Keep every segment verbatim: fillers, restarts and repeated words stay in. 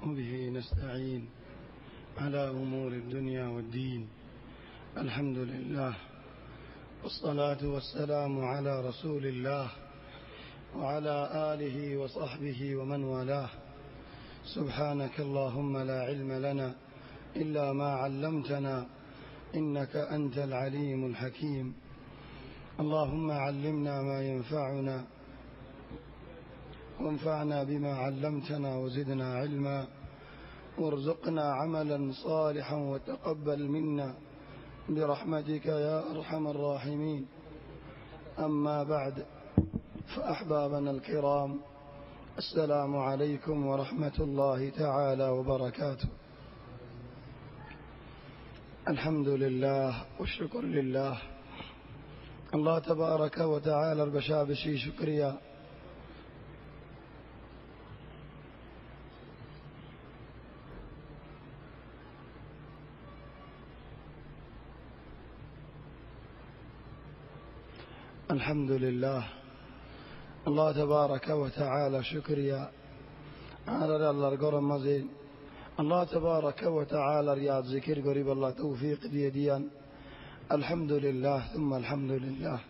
وبه نستعين على أمور الدنيا والدين. الحمد لله والصلاة والسلام على رسول الله وعلى آله وصحبه ومن والاه. سبحانك اللهم لا علم لنا إلا ما علمتنا إنك أنت العليم الحكيم. اللهم علمنا ما ينفعنا وانفعنا بما علمتنا وزدنا علما وارزقنا عملا صالحا وتقبل منا برحمتك يا أرحم الراحمين. أما بعد، فأحبابنا الكرام، السلام عليكم ورحمة الله تعالى وبركاته. الحمد لله والشكر لله. الله تبارك وتعالى البشابشي شكريا الحمد لله. الله تبارك وتعالى شكريا على الله القرم مزين. الله تبارك وتعالى رياض ذكر قريب الله توفيق دي ديان. الحمد لله ثم الحمد لله.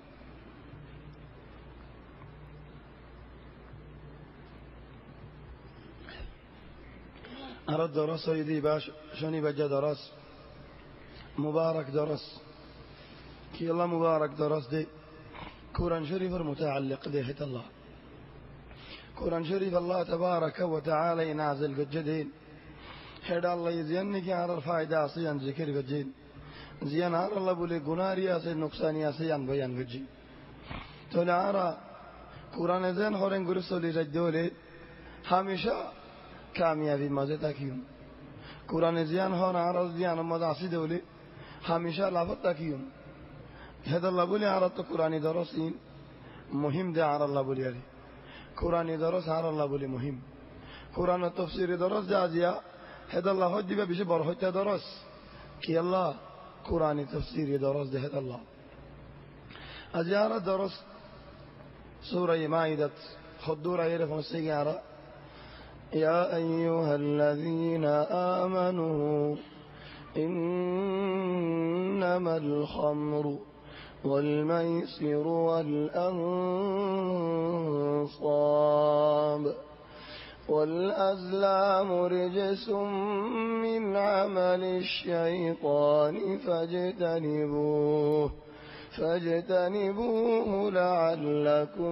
أرد درس يدي باش شني بجا درس مبارك درس كي الله مبارك درس دي قرآن شريف المتعلق به الله. قرآن شريف الله تبارك وتعالى ينازل قجدين هذا الله يزينك على الفائدة صيان ذكر قجين زيان على الله بولي قناريا سي نقصانيا سيان بيان قجين تولي عرى قرآن زين خورين قرسولي رجدولي هميشا کامیابی مزه تکیون. قرآن زیان ها نعرض زیان مدعسی دولی همیشه لفت تکیون. هذا الله بولي عرض قرآن درسين مهم ده على الله بولي عليه. قرآن درس على الله بولي مهم. قرآن التفسير درس جازيا هذا الله هدي بيش برهت درس كي الله قرآن تفسير درس ده هذا الله. أزيارة درس سورة مائدة خدورة يعرفون السيارة. يا أيها الذين آمنوا إنما الخمر والميسر والأنصاب والأزلام رجس من عمل الشيطان فاجتنبوه فاجتنبوه لعلكم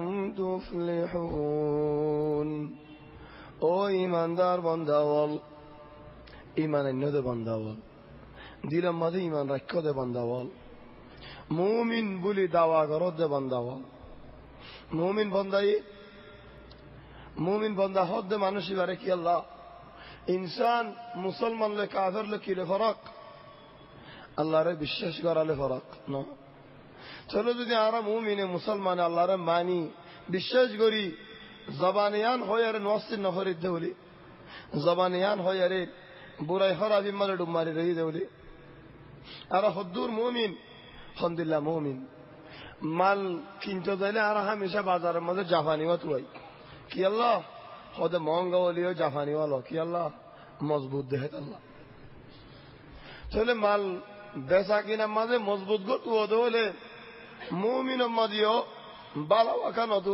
تفلحون. او ایماندار بنداوال ایمان النده بنداوال دیل مده ایمان رکده بنداوال مومن بولی دواگرد بنداوال مومن بندایی مومن بنده حد منشی برکی الله انسان مسلمان لکافر لکی لفرق الله را بشش گره لفرق نه چلو دو دیاره مومن مسلمان الله را معنی بشش گری زبانیان هویر نوست نهاری دولی زبانیان هویر برای خرابی مال دماری رهی دولی اره خوددور مومن الحمدلله مومن مال کینتو دلی اره همیشه بازار مزه جافانی و توی کی الله خود مانگا ولیو جافانی والا کی الله مضبوط دهت الله چله مال بیساکین مزه مضبوط گو تو دوله مومن مدیو بالا وکن تو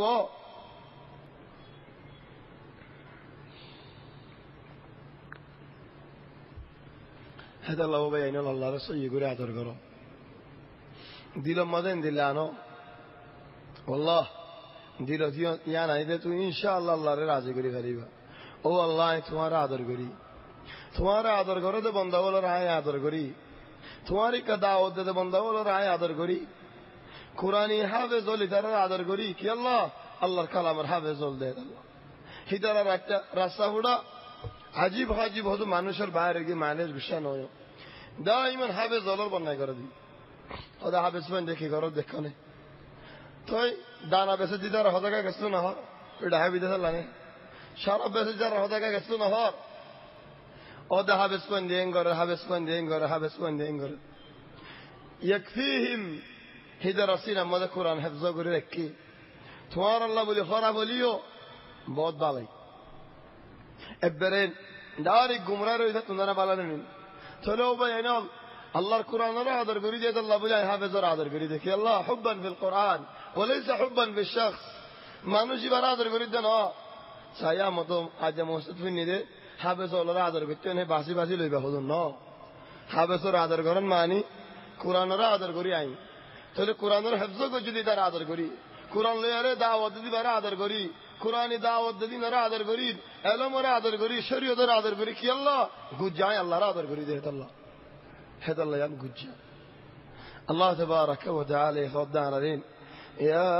هذا الله بيان الله رسول يقول عذر قرا ديلو مدن دلانو والله ديلو يعني إذا تو إن شاء الله الله راضي قري غريبا او الله تمہارا عذر قري تمہارا عذر قرا ده بندا ولا راي عذر قري تمہاری کداوت ده بندا ولا راي عذر قري قرآني حافظ ولي ترى عذر قري كي الله الله كلام حافظ ول ده الله هدار راتا راسا ودا عجیب عجیب هذو مانوشر باهر گی مانش بشن هايو دائما حافظ دلار بنای کردی هذا حافظ من دیکھی کرو دیکھنے توی دانا بس دیدار هذا کا کسو نه پیدا ہے بیده لانے شراب بس جار هذا کا کسو نه هذا حافظ من دینگر حافظ من دینگر حافظ من دینگر یکفیهم هدر رسینا ماذا قرآن حفظه گری رکی توار الله بولی خراب بولیو बहुत बालाई एबरेन দারি গুমরা রইছে তোমরা বালানে নিন চলো ভাই এনাল আল্লাহর কোরআনের আদর করি যে আল্লাহ বুঝায় হাফেজের আদর করি দেখি আল্লাহ হুব্বান ফিল কোরআন ওয়ালাইসা হুব্বান ফিল শাখস মানুষই বার আদর করি দেন ছায়া মতো আজ মসজিদ ফিনি দে হাফেজর আদর করতে নে বাসি বাসি লইবা হদুন ন হাফেজর আদর করেন মানি কোরআনের আদর করি আইন তাহলে কোরআনের হেফজ যদি তার আদর করি কোরআন লয়ারে দাওয়াত দিবারে আদর করি কোরআনি দাওয়াত দিনারে আদর করি এলমরে আদর করি শরীয়তের আদর করি কি আল্লাহ গুজায় আল্লাহর আদর করি দে আল্লাহ هذا الله ينقج الله تبارك وتعالى يخضع علينا يا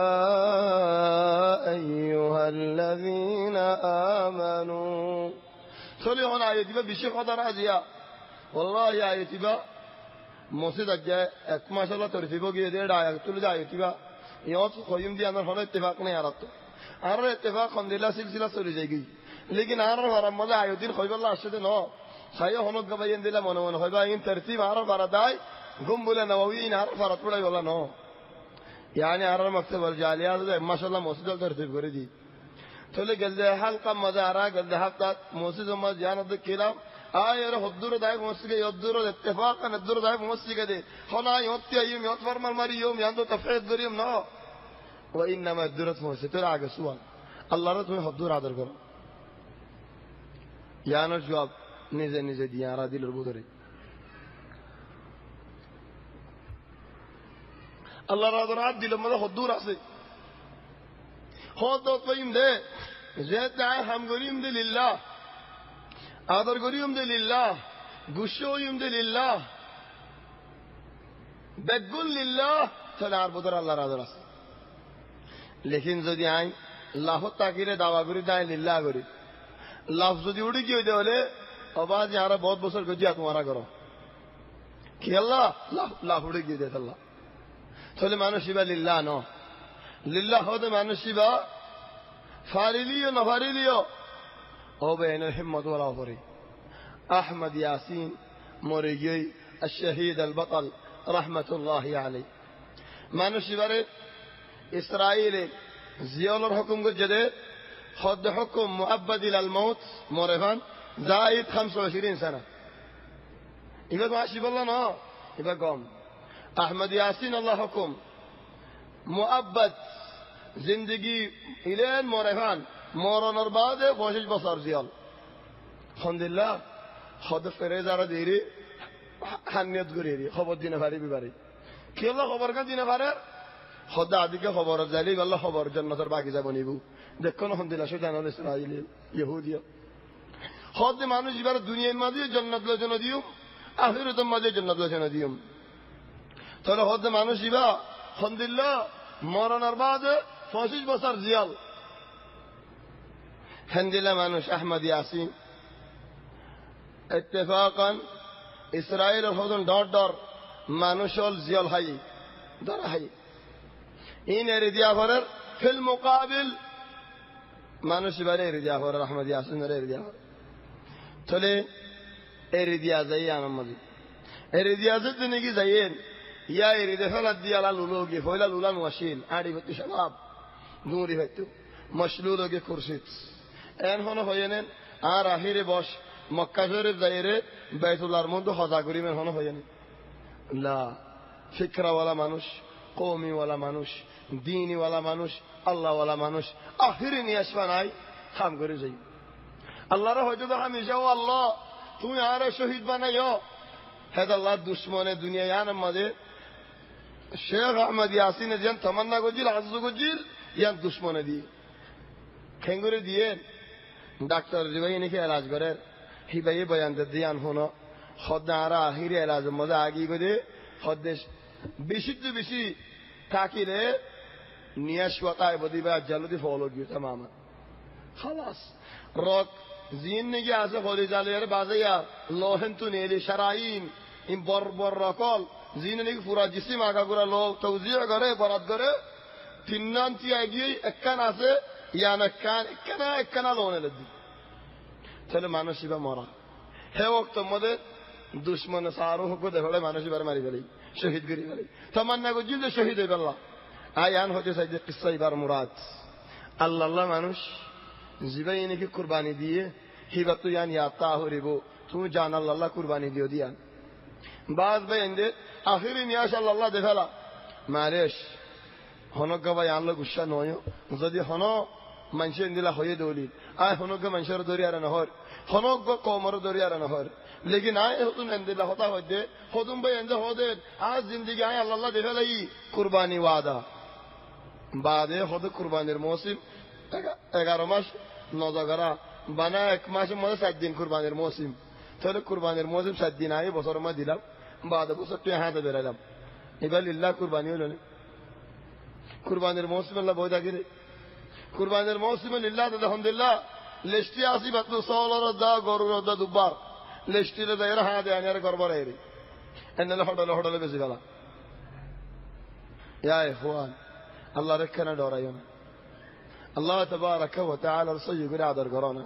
أيها الذين آمنوا صلي هنا آياتي بشيخ قدر عزيا والله يا آياتي با موسيد الجاء ما شاء الله ترتيبه كده ده آيات تقول ده آياتي با يوم خيم دي أنا هنا اتفاق नहीं आ रहा तो आर اتفاق हम दिला सिलसिला चली जाएगी लेकिन आर हमारा मजा आयोदिन खैब अल्लाह अशद न साया हनक गवायन दिला मन मन खैबा इन तरतीब आर बारदाई गुम बोले नववीन आर फरत पड़ा वाला न यानी आर मकसद वल जालिया तो माशाल्लाह मस्जिद तरतीब कर दी चले गल दे हल्का मजा आ रहा गल दे हफ्ता मस्जिद मस्जिद जानत किलाम आय रे हद्दुर दाय मस्जिद के यद्दुर इत्तेफाकन हद्दुर दाय मस्जिद के दे हना योत्य यम योत फरमान मारी यम यानो तफहीद करियम न وإنما الدرة مؤسسة आगे सुवाल अल्लाह ने तुम्हें हद्दुर आदर करो यानो जवाब निजे निजे दिया आरा दिल रुबुदरे अल्लाह आदर आद दिल मदा हद्दुर आसे हद तोयम दे ज़ेत आए हम गरीम दे लिल्लाह आदर गरीम दे लिल्लाह गुशोयम दे लिल्लाह बेगुल लिल्लाह चलार बुदर अल्लाह आदर आसे लेकिन যদি আই লাহ তাকিরে দাওয়া করি দাই লিল্লাহ করি লাফ যদি উড়ি কি হইতে হলে আবাজ यार बहुत বছর গজিয়া তোমারা করো কি আল্লাহ লাফ উড়ি কি দেয় আল্লাহ তাহলে মানুষিবা লিল্লাহ ন লিল্লাহ হতে মানুষিবা ফারিলিও না ফারিলিও ও বেন হিম্মত ওয়ালা ফরি احمد ياسين مريجي الشهيد البطل رحمه الله عليه মানুষিবারে إسرائيل زيال الحكم جدّ خد حكم مؤبد إلى الموت مرفان زائد خمسة وعشرين سنة يبقى ماشي بالله نا يبقى قام أحمد ياسين الله حكم مؤبد زندگی إلين مرفان موران أربعة فوشج بصار زيال الحمد لله خد فريزة رديري حنيت غريري خبر دين فاري بباري كي الله خبر كان دين فاري خدا عدیکه خبر زلی والله خبر جنتر باقی زبانی بو دکن هم دلشو جنال اسرائیل یهودیا خود مانوش بر دنیا مادی جنت لجن دیوم آخرت مادی جنت لجن دیوم ترى خود مانوش با الحمد لله مارن بعد فاشش بصر زیال الحمد لله مانوش احمد یاسین اتفاقا اسرائیل خودن دار دار مانوشال زیال هایی دار هایی این اردیا فرر فی المقابل مانوشی برای اردیا فرر احمد یاسین برای اردیا فرر تله اردیا زیان آمدی اردیا زد نگی زیان یا اردیا فلات دیالا لولوگی فویلا لولان وشین عادی بتو شباب نوری بتو مشلولوگی کرسیت این هنو هاینن آر آخیر باش مکه شریف زیره بیت الله مندو خداگوری من هنو هاینن لا فکر والا مانوش قومی والا مانوش دینی والا مانوش الله والا مانوش آخری نیاش بنای خام کری زی الله را حجت همیشه و الله تو یار شهید بنایا هد الله دشمن دنیا یان ماده شیخ احمد یاسین جان تمنا گوجیل عزو گوجیل یان دشمن دی کنگوری دیه دکتر جوایی نکی علاج کرد هی بایی بیان دیان هونا خود نارا آخری علاج ماده آگی گوده خودش بیشتر تو بیشی تاکیده نیاش وقای بدی باید جلودی فالو گیو تماما خلاص روک زین نگی از خودی جلیره بازه یا لوهن تو نیلی شرائین این بر بر راکال زین نگی فورا جسیم آگا گره لو توزیع گره برات گره تینان تی آگی اکن آسه یا نکن اکنا اکنا لونه لدی چله مانوشی با مارا هی وقت مده دشمن سارو کو دفعه مانوشی بر ماری بلی شهید گری بلی تمنا کو جلد شهید بالله آیان ہوتے سجدے قصہ بار مراد اللہ اللہ مانوش زباینی کی قربانی دیے hibat tu yan ya tahuribu tu jan Allah kurbani diyor diyan baz beyinde ahirin ya Allah defala malesh hono gaba yanla gusha noyo zodi hono manşe indila hoye doli ay hono ga manşar dori ara nahor hono ga komar dori ara nahor lekin ay hotun indila hota hode hodun beyinde hode az zindagi ay Allah defalai kurbani wada bade hode kurbanir mevsim egaroh maş nozagara bana ek maşın mode saat din kurbanir mevsim tole kurbanir mevsim saat din ay bosoruma dilam bade bu sattu hada beralam ibal lillah kurbani olone kurbanir mevsim Allah boyda gire kurbanir mevsim lillah da alhamdulillah leşti asibatlu sağlara da goruro da dubar leştile da yara hada yani gorbara eri enle hodala hodala bezigala ya ihwan Allah rekkana dorayona Allah tebaraka ve teala sayı gıradar gorona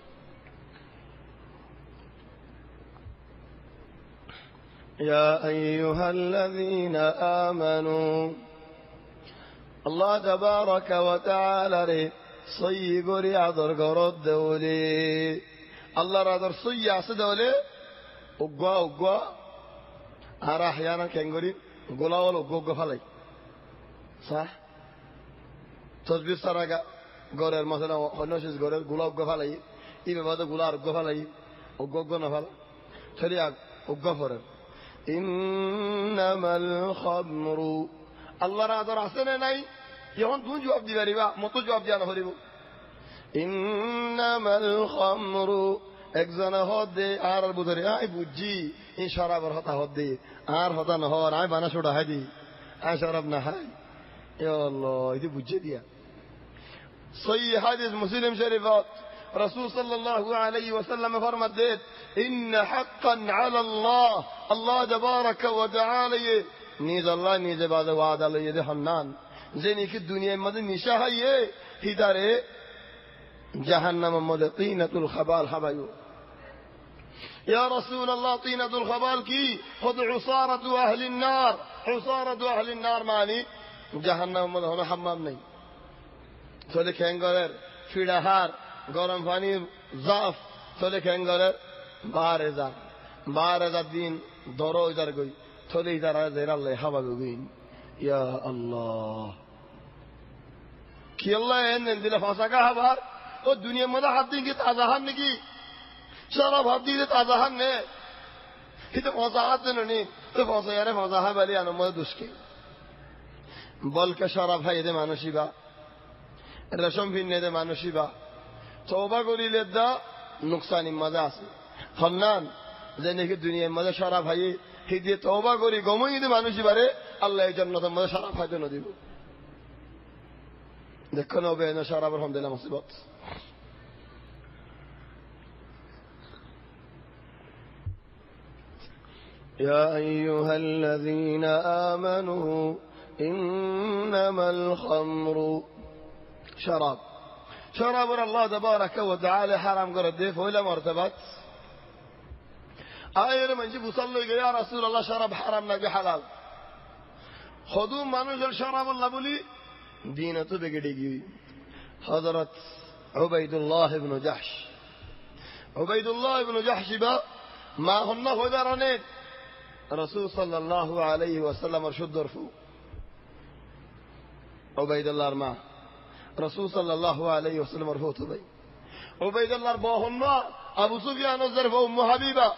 ya eyyühellezine amenu Allah tebaraka ve teala sayı gıradar gorod devli Allah radar sayısı devli ugwa ugwa ara ahyana kengori golawal ugwa falay sah tazbih saraga gorer mesela honoşiz gorer gulab gafalay ibe bada gular gafalay o goggo nafal şeriya o gafarer innamal khamru Allah radar asene nay yon dun cevap diveriba mutlu cevap diyana horibu innamal khamru egzana hodde ar budari ay buji in sharabar hota hodde ar hota nahor ay bana shoda hadi ay sharab na hay ya Allah idi buji diya صحيح حديث مسلم شريفات رسول صلى الله عليه وسلم فرمت إن حقا على الله الله تبارك وتعالى نيز الله نيز بعد وعد الله يد حنان زيني في الدنيا مدن نشاهي هداره جهنم مد طينة الخبال حبيو يا رسول الله طينة الخبال كي خذ عصارة أهل النار عصارة أهل النار معني جهنم مد هنا حمام ني চলে খেঙ্গরের ফিড়াহার গরম পানি জাফ চলে খেঙ্গরের বার হাজার বার হাজার দিন দরো হাজার গই চলে হাজার হাজার আল্লাহ হাবা গইন ইয়া আল্লাহ কি আল্লাহ এন দিলে ফাঁসাকা হাবার ও দুনিয়ার মধ্যে হাত দিন কি তাজা হান নাকি সারা ভাব দিয়ে তাজা হান নে কিন্তু ফাঁসা হাত দেন নি তো ফাঁসা ইয়ারে ফাঁসা হা বলি আনময় দুষ্কে বলকে সারা ভাই এদের মানুষই বা রেশম ভিন্নে দে মানুষই বা তওবা করিলে দা নুকসানি মজা আছে হন্নান যে নাকি দুনিয়ার মধ্যে সারা ভাই এই দিয়ে তওবা করি গমই দে মানুষই বারে আল্লাহ এই জান্নাতের মধ্যে সারা ভাই দেন দিব দেখো নবে না সারা আলহামদুলিল্লাহ মুসিবত يا أيها الذين آمنوا إنما الخمر شراب شراب الله تبارك وتعالى حرام قرده ولا مرتبات آية من جيب وصلوا يا رسول الله شراب حرام نبي حلال خذوا منوج الشراب الله بولي دينته بقديجي حضرت عبيد الله بن جحش عبيد الله بن جحش با ما هن هدرنت رسول صلى الله عليه وسلم ارشد درفو عبيد الله ما رسول صلى الله عليه وسلم ارفوت بي عبيد الله باهن ابو سفيان الزرف ام حبيبه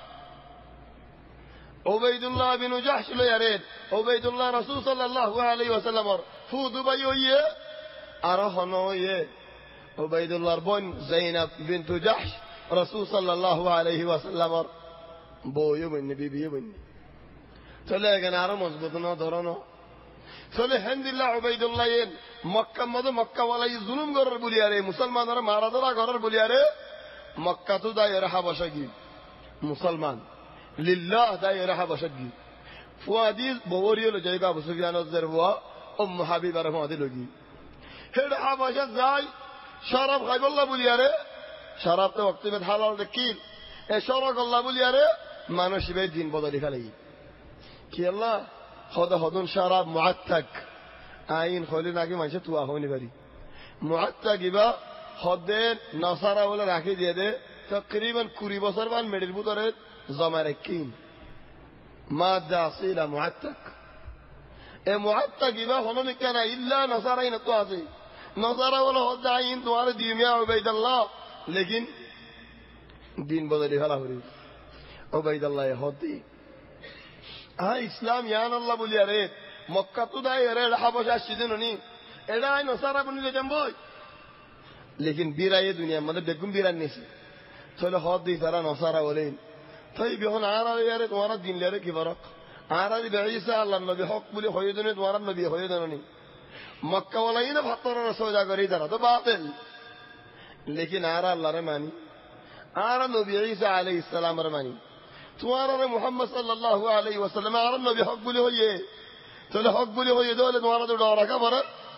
عبيد الله بن جحش لا يريد عبيد الله رسول صلى الله عليه وسلم فود بيويه ارهنويه عبيد الله بن زينب بنت جحش رسول صلى الله عليه وسلم بويو بن بيبي بن تلا كنار مضبوطنا دورنا فله الحمد لله عبيد الله ين مكة مدة مكة ولا يظلم قرر بولياره مسلمان را مارا دلا قرر بولياره مكة تو دايره حبشگی مسلمان لله دايره حبشگی فوادی بوریو لجایگا ابو سفیان الزروا ام حبیبه رحمه الله لگی هر حبشه زای شراب خیب الله بولياره شراب تو وقتی میں حلال دکیل اشارہ الله بولياره مانوشی به دین بدلی فلی کی الله خدا هدون شراب معتق عین خالی نگی منشه تو اهونی بری معتقی با خدا نصارا ولا راکی دیده تقريبا كوري بصر بان مدير بطرت زمركين مادة أصيلة معتق معتق إذا هنون كان إلا نصارين التواسي نصارى ولا هدعين دوار دين يا عبيد الله لكن دين بدل فلا هري عبيد الله يهودي ها إسلام يان الله بولي أريد مكة تدعي أريد حبش أشدنوني إذا أي نصارى بني لجنبوي لكن بيرا دنيا مدد بيكون بيرا النسي تقول هودي ترى نصارى ولين طيب يهون عارض يارد وارد دين لارد كي فرق عارض بعيسى الله النبي حق بولي خيدني وارد النبي خيدنوني مكة ولا ينب حطر رسول الله قريد هذا باطل لكن عارض الله رماني عارض النبي عيسى عليه السلام رماني توارد محمد صلى الله عليه وسلم عارض النبي حق بولي هو يه تقول حق بولي هو يدولد وارد دورا كبر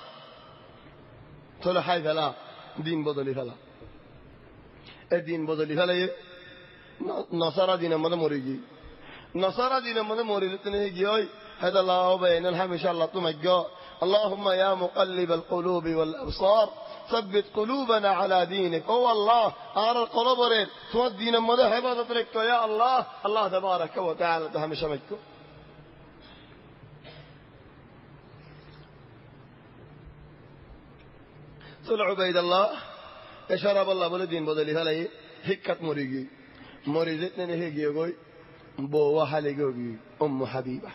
تقول حي فلا دين بدلي فلا الدين بدلي فلا يه نصارى دين ماذا مريجي نصارى دين ماذا مريجي تنهجي هذا الله بين الحمد إن شاء الله تمجّا اللهم يا مقلب القلوب والأبصار ثبت قلوبنا على دينك هو الله أرى القلوب رين تود دين ماذا حفظت لك يا الله الله تبارك وتعالى تهم شمكّا طلع عبيد الله شرب الله بلدين بدلي هلاي هكت مريجي مريضتنا نهيجي يقول بوا حلقوي أم حبيبة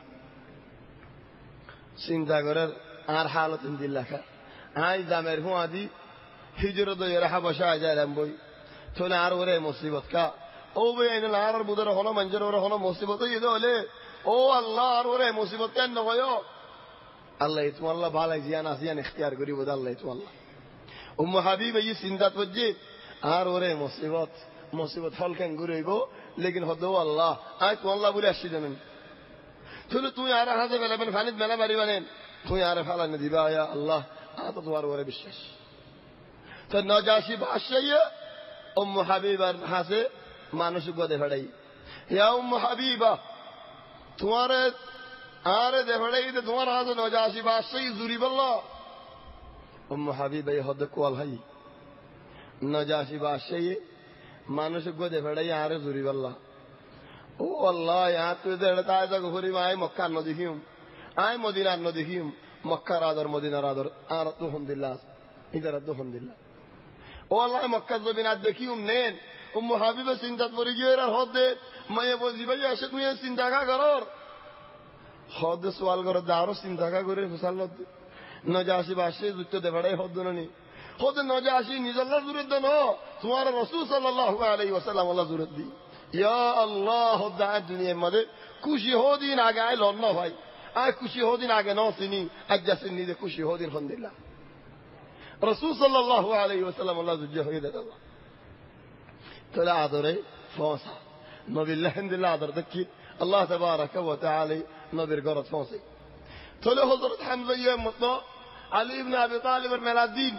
سنتا قرر آر حالة اندلك هاي زمر هو هذه هجرة دو يرحب وشاجع لمبوي تونا عروره مصيبت كا أو بين العار بدر هنا منجر وره هنا مصيبت يدوله أو الله عروره مصيبت كان نغيو الله يتم الله بالله زيان أزيان اختيار قري بدل الله يتم الله أم حبيبة يسنتا توجه عروره مصيبت مصيبت حال كان قريبه لكن هذا الله آيت والله بولي أشيدني تقول تو يعرف هذا بلا بن فاند بلا بري بنين تو يعرف على الندباء يا الله هذا دوار ورا بالشش تناجاشي بعشية أم حبيبة حاسة ما نشوف ده فداي يا أم حبيبة توارد آرد فداي ده توار هذا ناجاشي بعشية زوري بالله أم حبيبة يهدك والهاي ناجاشي بعشية মানুষ গোদে ফেড়াই আরে জুরি বল্লা ও আল্লাহ ইয়া তুই দেড় তাই জাগ ঘুরি মাই মক্কা ন দেখিম আই মদিনা ন দেখিম মক্কা রাদর মদিনা রাদর আর তো আলহামদুলিল্লাহ ইদার তো আলহামদুলিল্লাহ ও আল্লাহ মক্কা জবিনা দেখিম নেন উম্মু হাবিবা চিন্তা করি গিয়ে আর হদে মায়ে বলি ভাই আসে তুই চিন্তা কা করর হদে সওয়াল কর দারো চিন্তা কা করে ফসালত নজাসি বাসে যুক্ত দে ফেড়াই হদননি خود نجاشي نزل زورد دنو تمہارا رسول صلی اللہ علیہ وسلم اللہ زورد دی یا اللہ دعا دنیا مدے کشی ہو دین آگے آئے لوننا بھائی آئے کشی ہو دین آگے نو سنی اجا سنی دے کشی ہو دین خند اللہ رسول صلی اللہ علیہ وسلم اللہ زجہ ہوئی دے اللہ تلا عذرے فوسا نبی اللہ حمد اللہ عذر دکی اللہ تبارک و تعالی نبی رقرد فوسی تلا حضرت حمزہ مطلع علی بن ابی طالب الملادین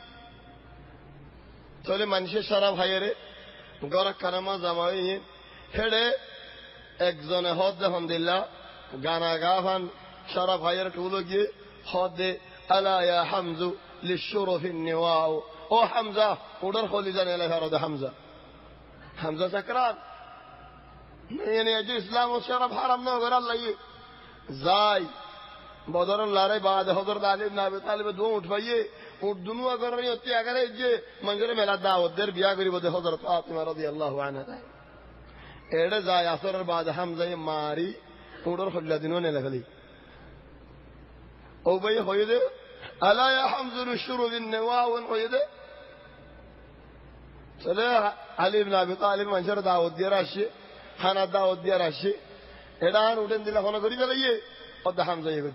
تولي منشي شراب هايري غورا كنما زماوين هده اكزون هود الحمد لله غانا غافان شراب هايري تولوغي هود الا يا حمزه للشرف النواء او حمزه ودر خولي جاني له هرد حمزه حمزه سكران يعني اجي اسلام والشراب حرام نو غير الله زاي بدر الله بعد حضرت علي بن ابي طالب دو اٹھائیے اور دونوں اگر نہیں ہوتے اگر یہ منظر میں لادا ودر بیا گری بده حضرت فاطمہ رضی اللہ عنها ایڑ زای اثر بعد حمزه ماری اور خلل دینوں نے لگلی او بھئی ہوئی دے الا یا حمزه الشرب النواء ہوئی دے چلے علی بن ابی طالب منظر دعوت دی راشی حنا دعوت دی راشی ایڑان اٹھن دل ہونا گری دلئے قد حمزه یہ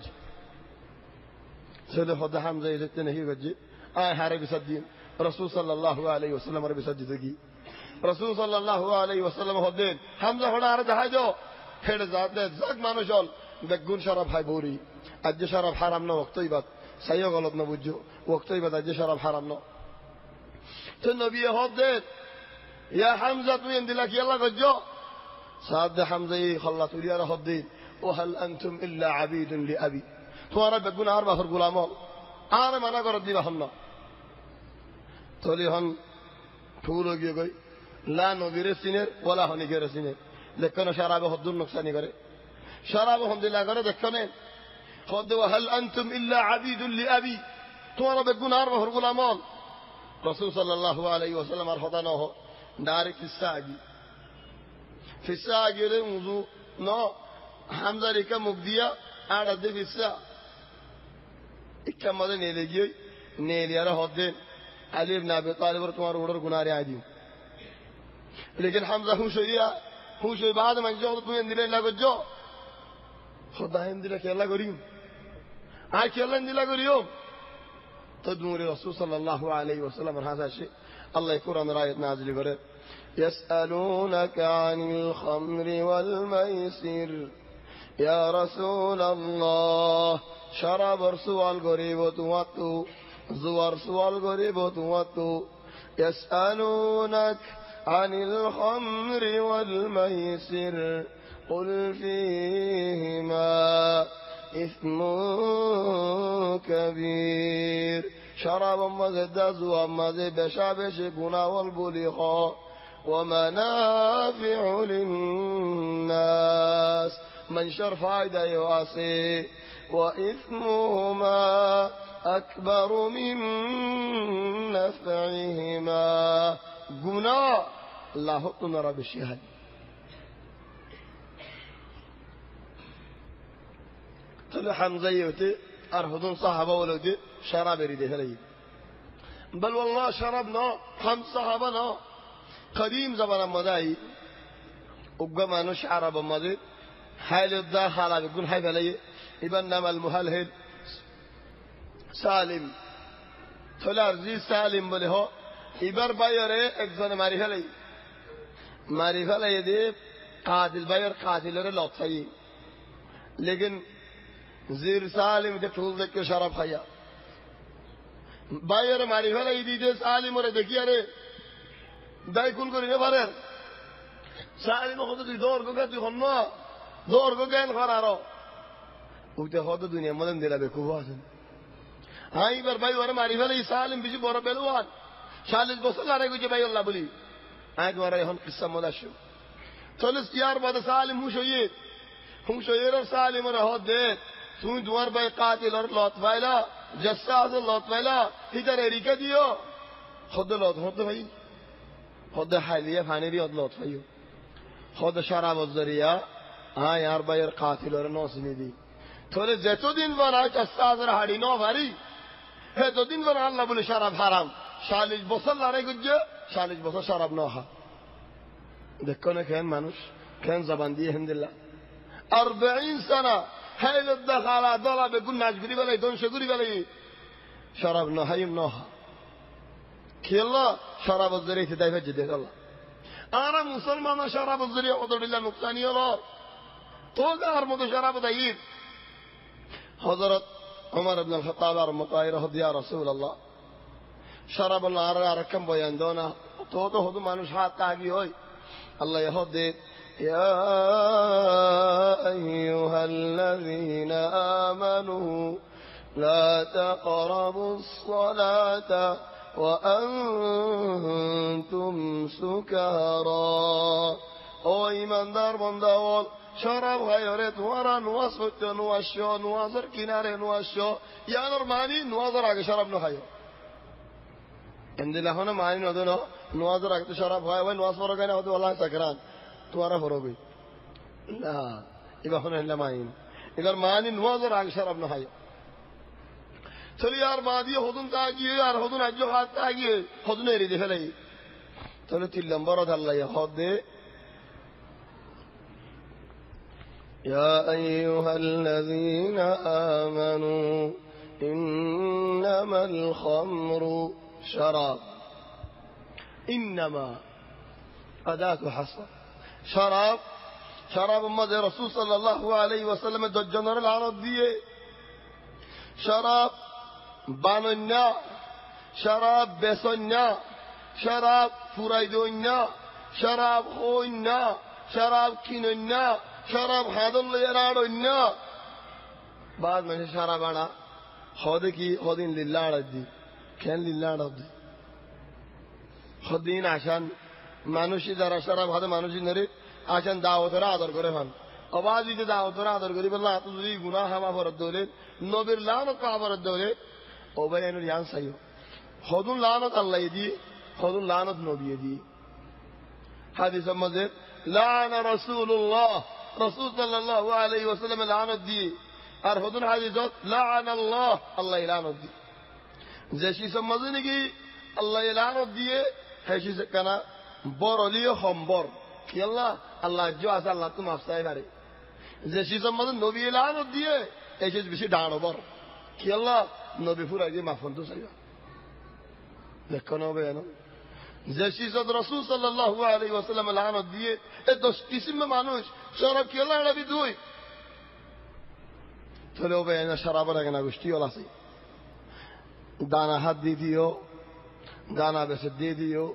سيد خد حمزة يزتنا هي وجه آه هاري بسدين رسول صلى الله عليه وسلم ربي سجدكي رسول صلى الله عليه وسلم هدين حمزة هنا عرض حاجو هيد ذات ده زق ما نشال بقول شراب هاي بوري أجج شراب حرامنا وقتي بعد سيا غلط نبوجو وقتي بعد أجج شراب حرامنا تنبي هدين يا حمزة توين دلك يلا قجو صاد حمزة خلّت ولي أنا هدين وهل أنتم إلا عبيد لأبي توارا بقول أربعة آخر غلامه أنا ما نقدر دي بحنا تولي هن تقولوا كي لا نبير سينر ولا هني غير سينر দেখুন শরাবে হদ্দুর নুকসানি করে শরাবে হমদিল্লাহ করে দেখুন خذ وهل أنتم إلا عبيد لأبي توارا بجنار وهر غلامان رسول صلى الله عليه وسلم أرحضانه دارك في الساقي في الساقي لنوزو نو حمزة ريكا مبدية أعرض في الساق إكما ده نيلي نيلي أرى هدين علي بن أبي طالب ورتوار ورر غناري عادي لكن حمزة هو شيء هو شيء بعد ما جاء تو يندلين لا جو خدا يندلك يلا غريم هاي يلا يندلك غريم تدمر الرسول صلى الله عليه وسلم هذا الشيء الله يكون عن راية نازل غريب يسألونك عن الخمر والميسر يا رسول الله شراب رسول غريب وتواتو زوار سوال غريب وتواتو يسألونك عن الخمر والميسر قل فيهما إثم كبير شراب مزد زوام مزد بشابش قنا والبلخا ومنافع للناس من شر فايدة يواسي وإثمهما أكبر من نفعهما قنا الله تنرى بالشهاد طلع حمزة يوتي أرهدون صحابة ولودي شراب يريده لي بل والله شربنا هم صحابنا قديم زمان مداي وقما نش عرب مدي حال الداخل بيكون حيث لي يبنما المهلهل سالم طلع زي سالم بله إبر بايره إكزان معرفة لي معرفة لي دي قاتل باير قاتل رلوت سي لكن زير سالم دي طول ذكر شراب خيا باير معرفة لي دي دي سالم ورد دكياره داي كل كل نفرر سالم خود دي دور کو گتی خنوا دور کو گن خرارو وقت خود دنیا مدن دلا بكواسن هاي بر باي ور معرفة لي سالم بيجي بورا بلوان شالش بوصل على رجوع باي الله بلي عاد ورا يهون قصة مداشو ثالث يار بعد سالم هو شويه هم شويه سالم راه ده سون دوار باي قاتل اور لوت فايلا جساس لوت فايلا इधर एरिका दियो خد لوت خد भाई خد حالية فاني भी لوت فايو خد شراب الزريعة हाँ यार बायर قاتل और नौस नहीं दी थोड़े जेतो दिन बना जस्सास रहाड़ी नौ भारी है तो दिन बना अल्लाह बोले शराब हराम शालिश बसल लारे गुज्जे शालिश बसल शराब नौहा देखो ना كان मानुष كان زبان دي الحمد لله أربعين سنة هاي الدخلة ضلا بيقول ناس قريبا لي دون شقريبا لي شراب نوها يم نوها كي الله شراب الزريع تدايف جديد الله أنا مسلمان شراب الزريع أضر الله نقصاني الله توقع أرمض شراب دايف حضرت عمر بن الخطاب رحمه رضي يا رسول الله شراب الله ركم بيان دونا توقع هدو مانوش حات تاقي هوي الله يهدي يا أيها الذين آمنوا لا تقربوا الصلاة وأنتم سكارى أو إيمان دار بنداول شراب غيرت ورا نواسط نواشو نوازر كنار نواشو يا نرماني نوازر عق شراب نخيو عند الله هنا ماني نودنا نوازر عق شراب غاي وين نواسر غاي نودو والله سكران توارا فروبي لا إذا هنا إلا ماني إذا ماني نوازر عق شراب نخيو चलो यार मादिये होदुन तागिये यार होदुन अज्जो हाथ तागिये होदुन एरी दे फलाई चलो तिल लंबर अल्लाह ये होद दे يا أيها الذين آمنوا إنما الخمر شراب إنما أداة حصر شراب شراب مد رسول صلى الله عليه وسلم دجنر العرب ديه شراب بانونا شراب بسونا شراب فرايدونا شراب خونا شراب كينونا شراب حاضر يرادونا بعد من شراب أنا خودكي خودين لله ردي كان لله ردي خودين عشان মানুষই যারা সারা ভাবে মানুষই ধরে আসেন দাওয়াতরা আদর করে হন অবাজিতে দাওয়াতরা আদর করি বললা এত যদি গুনাহ হামা ফরত দৌলে নবীর লানত কা ফরত দৌলে ও ভাই এনুর ইয়ান সাইও হদুন লানত আল্লাহ দি হদুন লানত নবী দি হাদিস মধ্যে লানা রাসূলুল্লাহ রাসূল সাল্লাল্লাহু আলাইহি ওয়াসাল্লাম লানত দি আর হদুন হাদিসত লানা আল্লাহ আল্লাহ লানত দি যে শি সমাজে নাকি আল্লাহ লানত দিয়ে হেসি কানা বড়লিও সম্বর কি আল্লাহ আল্লাহ জো আছে আল্লাহ তুমি আফসাই পারে যে শি সমাজে নবী লানত দিয়ে এসে বেশি ডাড়ো বর কি আল্লাহ নবী ফুরাই দিয়ে মাফন তো চাইবা দেখো না বেন যে শিসদ রাসূল সাল্লাল্লাহু আলাইহি ওয়াসাল্লাম লানত দিয়ে এ দশ কিসিম মানুষ সরব কি আল্লাহ নবী দুই তাহলে বেন শরাবের এখানে গোষ্ঠী হল আছে দানা হাত দিয়ে দিও দানা বেসে দিয়ে দিও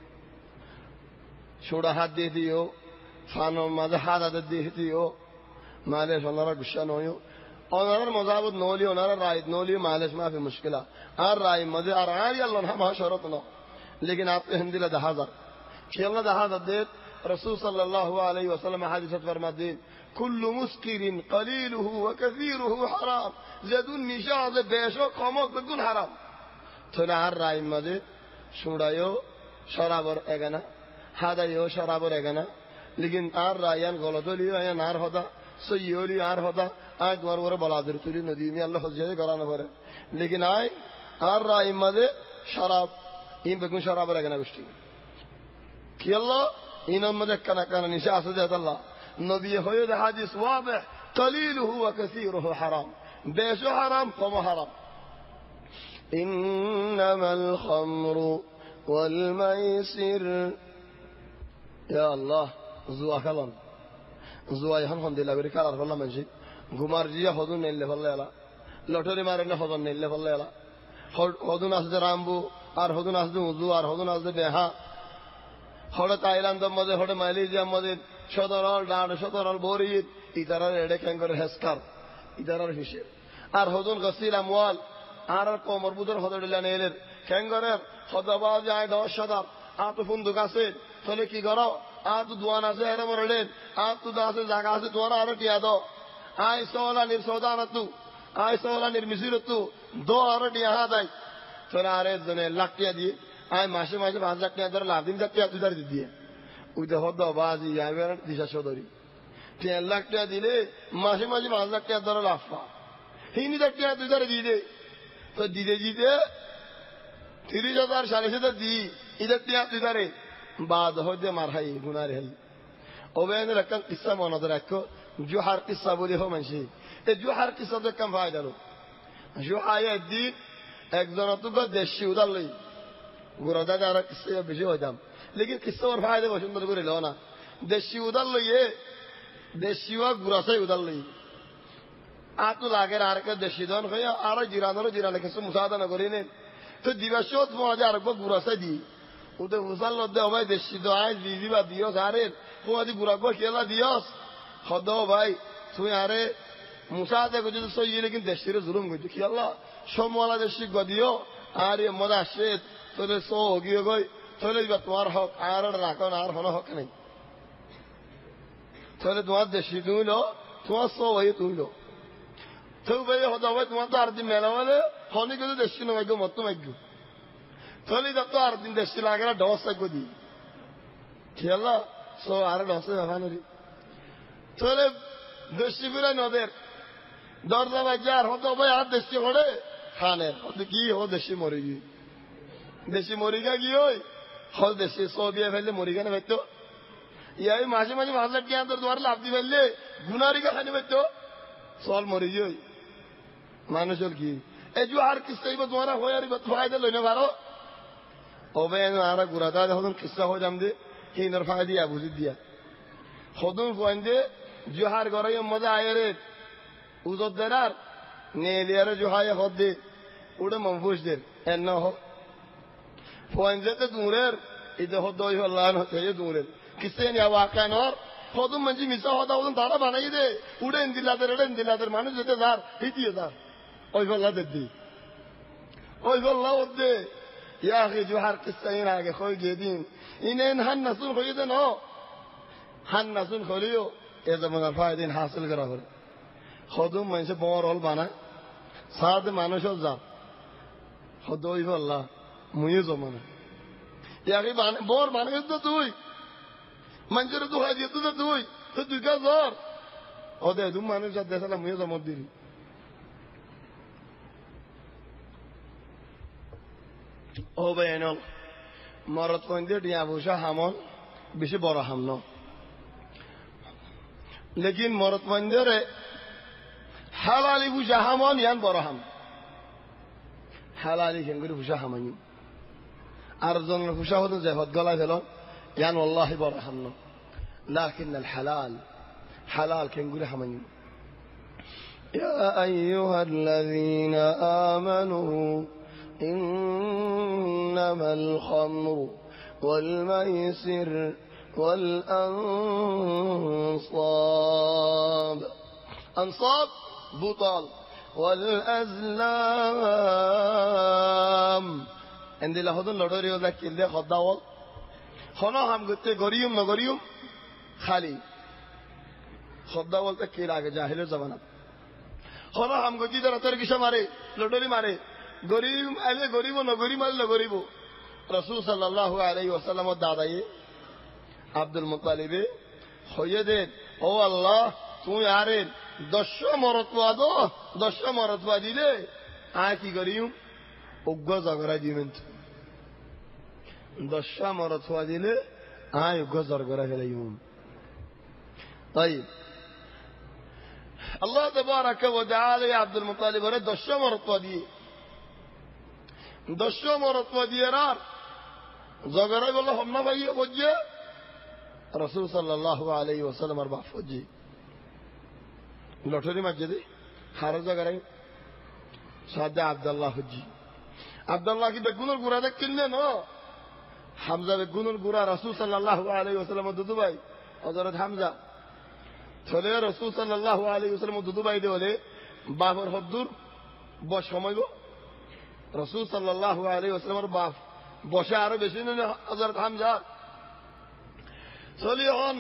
ছোড়া হাত দিয়ে দিও ফানো মাঝে হাত হাতে দিয়ে দিও মালে সোনারা গুসা নয় ওনার মজাবত নলি ওনারা রায় নলি মালিশ মাফি মুশকিলা আর রায় মজে আর আই আল্লাহ না শরত না लेकिन आपने हिंदी ला दहाजा खेलना दहाजा दे रसूल सल्लल्लाहु अलैहि वसल्लम हदीस फरमाते कुल्लु मुस्किरिन कलीलुहु व कसीरुहु हराम जदुन निशाद बेशो खमक बिल्कुल हराम थोड़ा हर राय मजे सुड़ायो शराबर एगना हादायो शराबर एगना लेकिन आर रायन गलतली या नार होदा सय्योली आर होदा आज द्वार वर बलादर तुली नदी में अल्लाह हजे कराना पड़े लेकिन आय आर राय मजे शराब إن بكون شراب رجنا بشتي كي الله إن أمدك كنا كنا نشاء سجد الله النبي هو هذا حديث واضح قليله وكثيره حرام بيشو حرام قم حرام إنما الخمر والميسر يا الله زوا كلام زوا يهان هم دلنا بريكار الله منشي غمار جيا خدون نيل فلا يلا لوتري مارنا خدون نيل فلا يلا خدون أسد رامبو আর হদুন আসদে উজু আর হদুন আসদে বেহা হড়ে তাইল্যান্ডের মধ্যে হড়ে মালয়েশিয়ার মধ্যে সদরল ডাঁড় সদরল বরিদ ইতারার এডে ক্যাঙ্গরের হেসকার ইতারার হিসেব আর হদুন গসিল আমওয়াল আর কোমর বুদর হদড়িলান এলের ক্যাঙ্গরের হদবাজ যায় দশ সদার আত ফুন্দুক আছে তাহলে কি করো আত দুয়ান আছে এর মরলেন আত তু দাসে জায়গা আছে তোমার আর টিয়া দাও আই সোলা নির সৌদানাতু আই সোলা নির মিসিরতু দো আর টিয়া হাদাই তোরা আরে জনে লাখ টাকা দিয়ে আয় মাসে মাসে পাঁচ লাখ টাকা ধরে লাভ দিন লাখ টাকা দুধার দিয়ে ওই তো হদ বাজি আমি দিশা সদরি তিন লাখ টাকা দিলে মাসে মাসে পাঁচ লাখ টাকা ধরে লাভ পা তিন লাখ টাকা দুধারে দিয়ে দে তো দিতে দিতে তিরিশ হাজার সাড়ে হাজার দিই ঈদের টাকা দুধারে বাদ হইতে মার হাই গুনার হেল ওবেন রকম কিসা মনে রাখো জোহার কিসা বলে হো মানসি এই জোহার কিসা তো কম ফায়দা লো জোহায় দিন একজন তো দেশি উদার লই গুরদা যারা কিসে বেশি হইতাম লেকিন কিসে ওর ফায়দা পছন্দ করে লো না দেশি উদার লইয়ে দেশি বা গুরাসাই উদার লই আতো লাগের আর কে দেশি দন হয়ে আর জিরানোর জিরালে কিছু মুসাদা না করি নে তো দিবাসত মজা আর গুরাসাই দি ওতে উসাল লদে ভাই দেশি দো আই দিদি বা দিও সারে কোয়াদি গুরাগো খেলা দিওস হদ ভাই তুই আরে মুসাদা কো যদি সই লেকিন দেশিরে জুলুম কইতো কি আল্লাহ সমওয়ালা দেশি গদিও আর এ মজা আসে তোলে সো গিয়ে গই তোলে তোমার হক আর রাখো না আর হলো হক নেই তোলে তোমার দেশি তুইলো তোমার সো হয়ে তুইলো তো ভাই হতো ভাই তোমার তো আর দিন মেলা মানে হনি কিন্তু দেশি নয় গো মত মাইগো তোলে তো আর দিন দেশি লাগে না ডস গো দি খেলা সো আর ডস ভাবানি তোলে দেশি বিরা নদের দরজা বাজার হতো ভাই আর দেশি হড়ে খানে কি হো দেশি মরিগি দেশি মরিগা কি ওই হল দেশি সবিয়া ফেললে মরিগা না ভাইতো ইয়াই মাঝে মাঝে পাঁচ লাখ টাকা তোর তোমার লাভ দি ফেললে গুনারিকা খানি ভাইতো চল মরিগি ওই মানুষের কি এই যে আর কিস্তা তোমার হয় আর ফায়দা লই না পারো ওবে আর গুরাদা যখন কিস্তা হয়ে যাম দে হিনর ফায়দা দিয়া বুঝি দিয়া হদুন ফোন দে জোহার গরাই মজা আয়েরে উজর দেরার নেলিয়ার জোহায় হদ দে উড়ে মমফুস দের এন্ন হ ফোন যেতে দূরের ইদে হদ দই হল্লান হতে দূরের কিসে নিয়া ওয়াকা নর হদুম মঞ্জি মিসা হদা হদুন তারা বানাই দে উড়ে ইন্দিলাদের উড়ে ইন্দিলাদের মানুষ যেতে যার হিতিয়ে যার ওই হল্লা দে দি ওই হল্লা ওর দে یا اخی جو هر قصه این اگه خوی گیدین این این هن نسون خویدن ها هن نسون خولیو از من فایده حاصل کرا بر خودم منشه بار رول بانا ساده মানুষ যা خدای والله মুয়ে জমানা یا اخی بار মানুষ তো তুই منجر تو হাজিয়ে তো তুই তো তুই কা জর ওদে দুম মানুষ যা দেশলা মুয়ে জমত দিলি ও বেনল মরত কইন্দে ডিয়া বুশা হামন বেশি বড় হামন লেকিন মরত কইন্দে হালালি বুশা হামন ইয়ান বড় হাম হালালি কেঙ্গুরি বুশা হামানি আর জন বুশা হতো যে হদ গলা ফেল ইয়ান والله বড় হামন لكن الحلال حلال كنقول حمني يا أيها الذين آمنوا إنما الخمر والميسر والأنصاب أنصاب بطال والأزلام عندي لهذون لوري ولا كله خداول خنا هم قلت غريم نغريم خالي خداول تكيل آگے جاهل زمانہ خنا هم قلت إذا رتر كيشة مارے لوري مارے غريب أله غريبو نغريب أله غريبو رسول صلى الله عليه وسلم داداي عبد المطلب خيده او الله تو يارين دشو مرتبه دو دشو مرتبه ديله آكي غريم اوغا زغرا ديمنت دشو مرتبه ديله آي اوغا زغرا هليوم طيب الله تبارك وتعالى يا عبد المطلب رد دشو مرتبه دي دشو مرتبه ديرار زغرا والله هم نبي وجه رسول صلى الله عليه وسلم اربع فوجي لوٹری مسجد خارج زغرا ساده عبد الله حجي عبد الله کی بگونر گورا دے کنے نو حمزہ بگونر گورا رسول صلی اللہ علیہ وسلم ددو بھائی حضرت حمزہ চলে رسول صلی اللہ علیہ وسلم ددو بھائی دے বলে বাবার হদ্দুর বস সময় গো رسول صلی اللہ علیہ وسلم এর বাপ বসে আরো বেশি না হযরত হামজা চলে হন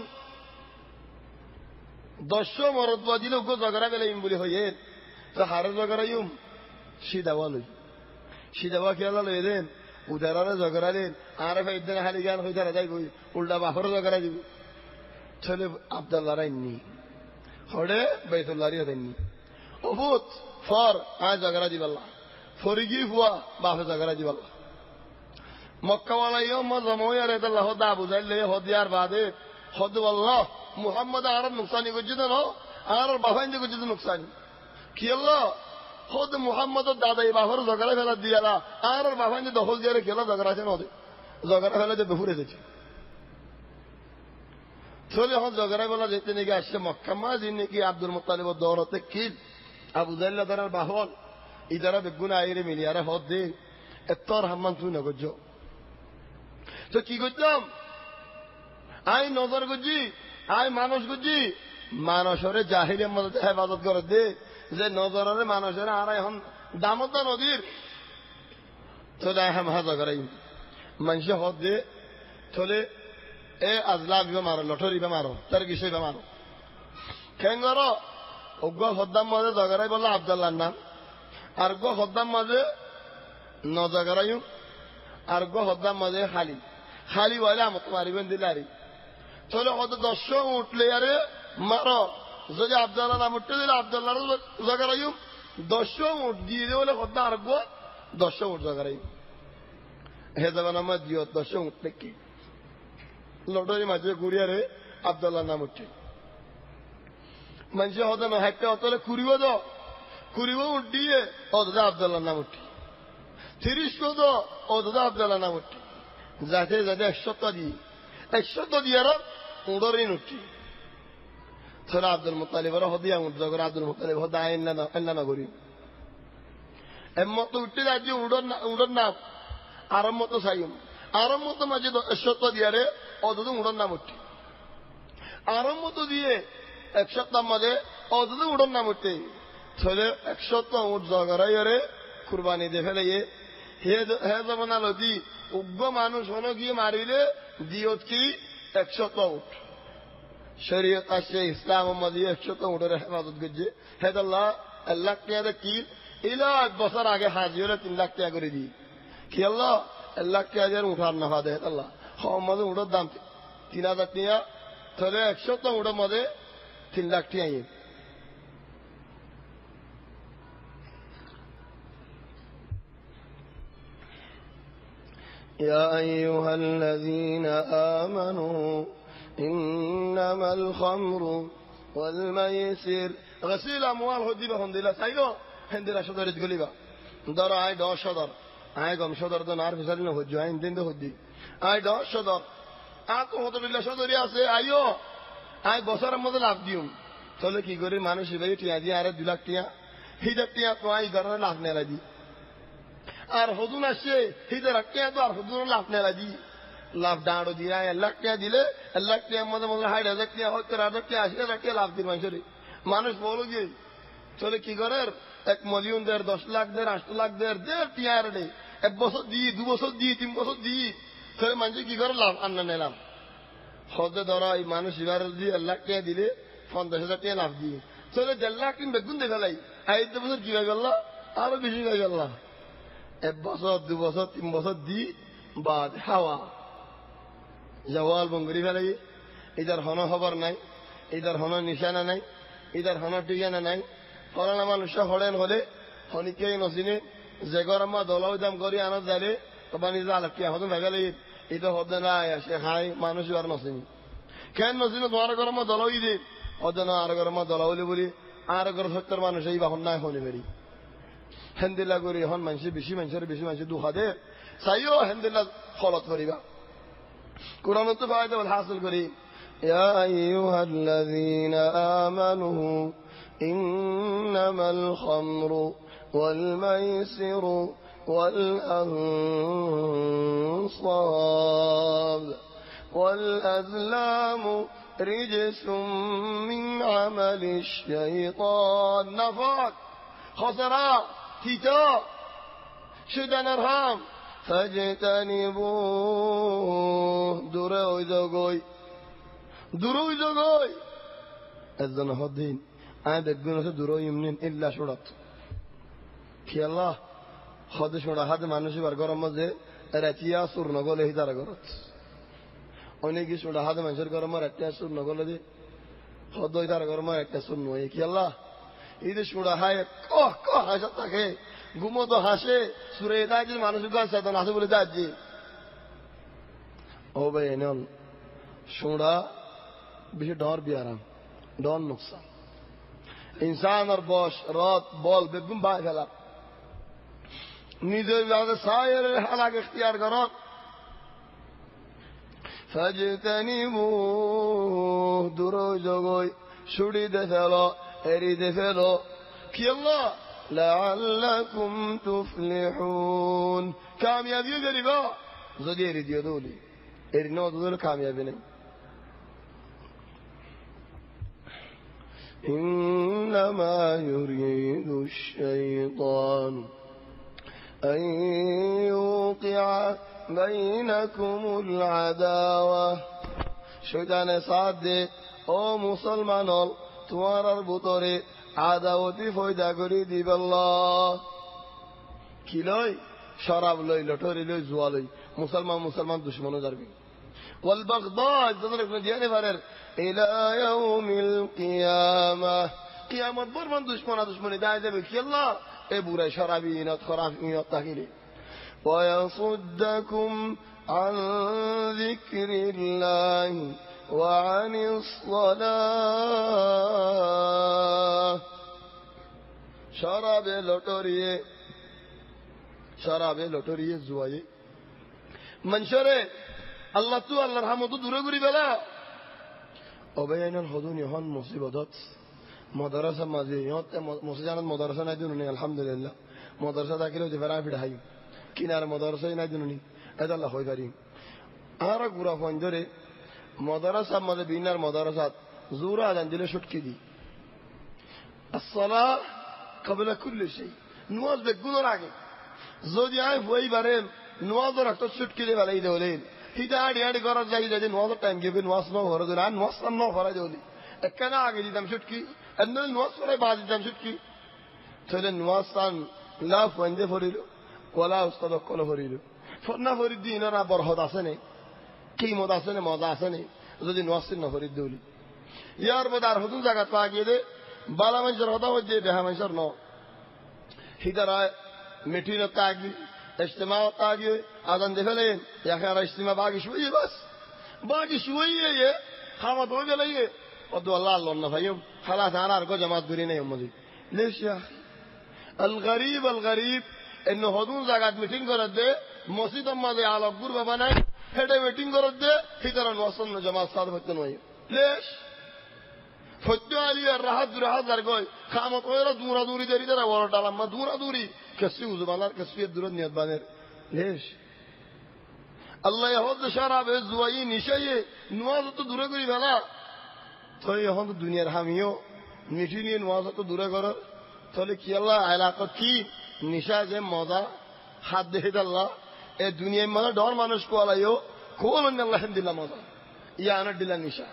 দশশো মরতবা দিলে গো জগরা গেলে ইম বলি হয়ে তো হারে জগরা ইম সিদাওয়া লই সিদাওয়া খেলা লই দেন উদারারে জগরা দেন আরে ফাইদান হালি গান হইতা রাজাই কই উল্টা বাফর জগরা দিব চলে আব্দুল্লাহ রাইনি হড়ে বাইতুল্লাহ রি দেননি ওবুত ফর আ জগরা দিবাল্লাহ ফরিগি হুয়া বাফে জগরা দিবাল্লাহ মক্কা ওয়ালা ইয়ম জমায়া রে আল্লাহ দা বুঝাইলে হদিয়ার বাদে হদ আল্লাহ মুহাম্মদ আর নুকসানি গজিদ না আর বাফাইন যে গজিদ নুকসানি কি আল্লাহ হদ মুহাম্মদ দাদাই বাফর জগরা ফেলা দিয়ালা আর বাফাইন যে দখল দিয়ে খেলা জগরা আছে নদে জগরা ফেলা যে বেফুরে যাচ্ছে চলে হন জগরা বলা যেতে নাকি আসছে মক্কা মাজিন নাকি আব্দুল মুত্তালিব দৌড়তে কি আবু জাল্লা দারার বাহল ইদারা বেগুনা আইরে মিলিয়ারে হদ দে এতর হাম্মান তুই না গজ্জ তো কি করতাম আই নজর গুজি আই মানুষ গুজি মানুষরে জাহিরের মধ্যে হেফাজত করে দে যে নজরের মানুষের আর এখন দামতা নদীর তো দেয় হাম হাজা করাই মানুষ হদ দে চলে এ আজলা বিবা মারো লটরি বা মারো তার কিসে বা মারো কেন করো অজ্ঞ হদ্দাম মাঝে জগরাই বললো আব্দুল্লাহর নাম আর গো হদ্দাম মাঝে নজগরাই আর গো হদ্দাম মাঝে খালি খালি বলে আমার মারিবেন দিলারি চলে কত দশশো উঠলে আরে মারো যদি আব্দুল্লাহ নাম উঠতে দিলে আব্দুল্লাহ জগরাই দশশো উঠ দিয়ে দিয়ে বলে হদ্দা আর গো দশশো উঠ জগরাই হে যাবেন আমার দিও দশশো উঠলে কি লটারি মাঝে ঘুরিয়ারে আব্দুল্লাহ নাম উঠছে মানুষ হতো না হাইটটা অতলে কুড়িব তো কুড়িব উঠিয়ে ও দাদা আব্দুল্লাহ নাম উঠি তিরিশ তো ও দাদা আব্দুল্লাহ নাম উঠি যাতে যাতে একশত দিয়ে একশত দিয়ে আর উড়রিন উঠি ছোট আব্দুল মুত্তালিবের হদিয়া উঠ জগর আব্দুল মুত্তালিব হদা আইন না না করি এমত উঠতে যাচ্ছি উড়ন উড়ন নাম আরম মতো চাইম আরম মতো মাঝে একশত দিয়ে রে ও দাদা উড়ন নাম উঠি আরম মতো দিয়ে এক সপ্তাহ মাঝে অযথ উড়ন নাম উঠতে ছেলে এক সপ্তাহ উঠ জগরাই রে কুরবানি দিয়ে ফেলে হে হে জমানা লদি উগ্র মানুষ হনো গিয়ে মারিলে দিয়ত কি একশত উঠ শরীয়ত আসছে ইসলাম মদি একশত উঠের হেফাজত করছে হেদ আল্লাহ এক লাখ টাকা কি ইলা এক বছর আগে হাজি হলে তিন লাখ টাকা করে দিই কি আল্লাহ এক লাখ টাকা দিয়ে উঠার না হাদে হেদ আল্লাহ হমাদে উঠোর দাম তিন হাজার টাকা তাহলে একশত উঠের মধ্যে তিন লাখ টাকা يا أيها الذين آمنوا إنما الخمر والميسر غسيل أموال هديبة هندلا سايلو هندلا شدر تقوليبا دار عاي دار شدر عاي قام شدر ده نعرف سالنا هدي عاي دين ده هدي عاي دار شدر أكو هذا بالله شدر يا سي أيو عاي بصر ماذا لابديهم تقول كي غوري مانو شبيه تيا دي عارف دلك تيا هيدا تيا تو عاي غرنا لافنه لدي আর হদুন আসছে হিদের রাখতে তো আর হদুন লাভ নেলা দি লাভ দাঁড়ো দিয়া এক লাখ টাকা দিলে এক লাখ টাকার মধ্যে মধ্যে হাইট হাজার টাকা হচ্ছে হাজার টাকা আশি হাজার টাকা লাভ দিন মানুষের মানুষ বলো যে চলে কি করে এক মিলিয়ন দের দশ লাখ দের আট লাখ দের দের টিয়ার ডে এক বছর দিই দু বছর দিই তিন বছর দিই তাহলে মানুষ কি করে লাভ আন্না নিলাম হদে ধরা এই মানুষ এবার দিয়ে এক লাখ টাকা দিলে পঞ্চাশ হাজার টাকা লাভ দিয়ে চলে দেড় লাখ তিন বেগুন দেখা লাই এই দু বছর কি হয়ে গেল আরো বেশি হয়ে গেল এক বছর দু বছর তিন বছর দি বাদ হাওয়া জওয়াল বঙ্গরি ফেলাই ইদার হন খবর নাই ইদার হন নিশানা নাই ইদার হন ঠিকানা নাই করোনা মানুষ হরেন হলে হনিকেই নচিনে যে গরমা দলাও দাম করি আনত যাইলে তবা নিজে আলকিয়া হতন ভেগালে এটা হতে নাই সে খাই মানুষ আর নচিনি কেন নচিনে তোমার গরমা দলাওই দে হতে না আর গরমা দলাওলি বলি আর গর সত্তর মানুষ এই বাহন নাই হনি বেরি হেন্দিল্লা করি এখন মানুষের বেশি মানুষের বেশি মানুষের দুঃখা দে চাইও হেন্দিল্লা ফলত করিবা কোরআন তো ফায়দা হাসিল করি ইয়া আইয়ুহাল্লাযীনা আমানু ইন্নামাল খামরু ওয়াল মাইসিরু ওয়াল আনসাব ওয়াল আযলামু রিজসুম মিন আমালিশ শাইতান নাফাক খসরা تيتا شدن ارهام فاجتنبوه دروي زوغوي دروي زوغوي اذن هدين عند الجنة دروي منين الا شرط كي الله خد شرط هذا مانوشي برغرام مزه راتيا سور نغول هيدار غرت অনেকে শোনা হাতে মানুষের গরম আর একটা সুর নগল দে হদ হইতার গরম আর একটা সুর নয় কি আল্লাহ ঈদে সুরা হায় কহ কহ হাসা থাকে ঘুমো তো হাসে সুরে তাই যে মানুষ গান সাধন হাসে বলে যাচ্ছে ও ভাই এনন সুরা বেশি ডর বিয়ারাম ডর নুকসান ইনসান আর বস রাত বল বেগুন বাই ফেলা নিজের সায়ের হালাক ইখতিয়ার করত فاجتنبوه دروي زوغوي شوري دفلو اري دفلو كي الله لعلكم تفلحون كاميابي غريبا زدي اري ديو دولي اري نو دول كاميابي ني إنما يريد الشيطان أن يوقع بينكم العداوة شيطان صادق او مسلمان তোমার ভিতরে আদাওয়াতি পয়দা করে দিব আল্লাহ কি লই শরাব লই লটরি লই জুয়া লই মুসলমান মুসলমান দুশমন যাবে ওয়াল বাগদা যাদের কোন দিয়ানে পারের ইলা ইয়াউমিল কিয়ামা কিয়ামত বরমান দুশমন দুশমনি দাই যাবে কি আল্লাহ এ বুড়া শরাবি ইনাত খরাফ ইনাত তাকিরে ويصدكم عن ذكر الله وعن الصلاة شراب لوتوريه شراب لوتوريه زوايه منشره الله تو الله رحمه تو دوره غري بلا وبين الحضون يهون مصيبات مدرسه مازيات مسجانات مدرسه নাই দিনুনি আলহামদুলিল্লাহ مدرسه দাখিলে যে ফেরা ফিড়াই কিনার মদরসায় নাই দিনুনি এটা আল্লাহ হই পারি আর গুরা ফোন ধরে মদরসা মধ্যে বিনার মদরসাত জুরা আজান দিলে ছুটকি দি আসসালাহ কবলা কুল্লি শাই নামাজ বেগুনোর আগে যদি আই হই বারে নওয়াজর একটা চুটকি দে ভালাই দেওলেন হিটা আড়ি আড়ি করার যাই যদি নওয়াজর টাইম গেবে নওয়াজ ন ভরে দেন আর নওয়াজ ন ভরাই দেওলি একখানা আগে দিতাম চুটকি এমন নওয়াজ করে বাজ দিতাম চুটকি তাহলে নওয়াজ সান লাভ ওয়ান্দে ভরিল ওলা উস্তাদ কল ভরিল ফন্না ভরি দিন না বরহত আছে নে কিমত আছে নে মজা আছে নে যদি নওয়াজ ন ভরি দেওলি ইয়ার বদার হতুন জায়গা পা গিয়ে দে বালা মানুষের হতা হচ্ছে বেহা মানুষের ন হিদারা মিটিং তাগি اجتماع তাগি আদান দেখলে ইয়াখারা ইজতিমা বাকি শুয়ে বাস বাকি শুয়ে ये খাওয়া তো গেলে ये ওদু আল্লাহ আল্লাহ না ভাইও خلاص انا আর কো জামাত করি নাই উম্মতি ليش يا اخي الغريب الغريب انه হদুন জায়গাত মিটিং করে দে মসজিদ মাঝে আলোকপুর বাবা নাই হেডে মিটিং করে দে হিদারা ওয়াসন জামাত সাদ হতে নয় ليش ফজ্জু আলী আর রাহাত রাহাত আর কই খামত ওরা দূরা দূরি দেরি দেরা বড় ডালাম মা দূরা দূরি كسي وزبالار كسي الدرود نيت بانر ليش الله يهود شراب الزواي نشاي نواز تو دوره করি বেলা তো এখন তো দুনিয়ার হামিও মিঠি নিয়ে নওয়াজ তো দূরে করো তাহলে কি আল্লাহ এলাকা কি নিশা যে মজা হাত দেখে আল্লাহ এই দুনিয়ার মানে ডর মানুষ কোয়ালাইও কোন আল্লাহ দিলা মজা ইয়া আনার দিলা নিশা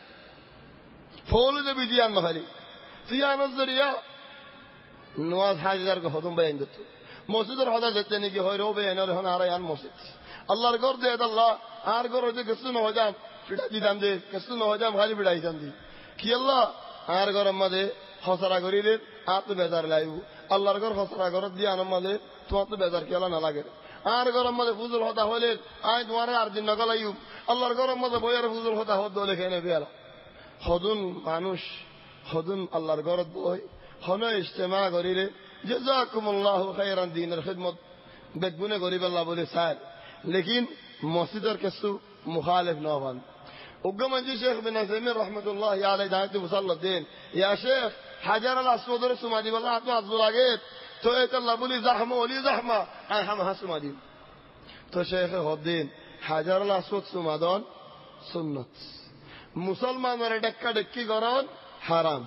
ফল যে বিদিয়ান ভারি সিয়ানত জরিয়া নওয়াজ হাজার কো হদম বাইন দিত মসজিদের হদা যেতে নাকি হয় রবে এনার হন আর আন মসজিদ আল্লাহর ঘর দে আল্লাহ আর ঘর যে কিছু ন হজাম ফিটা দিদাম দে কিছু ন হজাম খালি বিড়াই যান দি কি আল্লাহ আর ঘর মধ্যে হসরা করিলে আত বেজার লাইব আল্লাহর ঘর হসরা ঘর দি আন মধ্যে তোমার তো বেজার কি আল্লাহ না লাগে আর ঘর মধ্যে ফুজুল হতা হলে আই তোমার আর দিন নগলাইব আল্লাহর ঘর মধ্যে বইয়ের ফুজুল হতা হদ দলে খেনে বেলা হদুন মানুষ হদুন আল্লাহর ঘর বই হন ইজতেমা করিলে জাযাকুমুল্লাহু খায়রান দ্বীনের খিদমত বেগুনে গরিব আল্লাহ বলে স্যার लेकिन মসজিদের কিছু মুখালিফ না হন উগ্গমজি শেখ বিন আযমির রাহমাতুল্লাহ আলাইহি দায়িত্ব মুসাল্লাদিন ইয়া শেখ হাজার আল আসওয়াদের সুমাদি বলা আপনি আজু লাগে তো এটা আল্লাহ বলি জাহমা ওলি জাহমা আই হাম হাসুমাদি তো শেখ হদ্দিন হাজার আল আসওয়াদ সুমাদন সুন্নাত মুসলমানের ডাক্কা ডাক্কি করান হারাম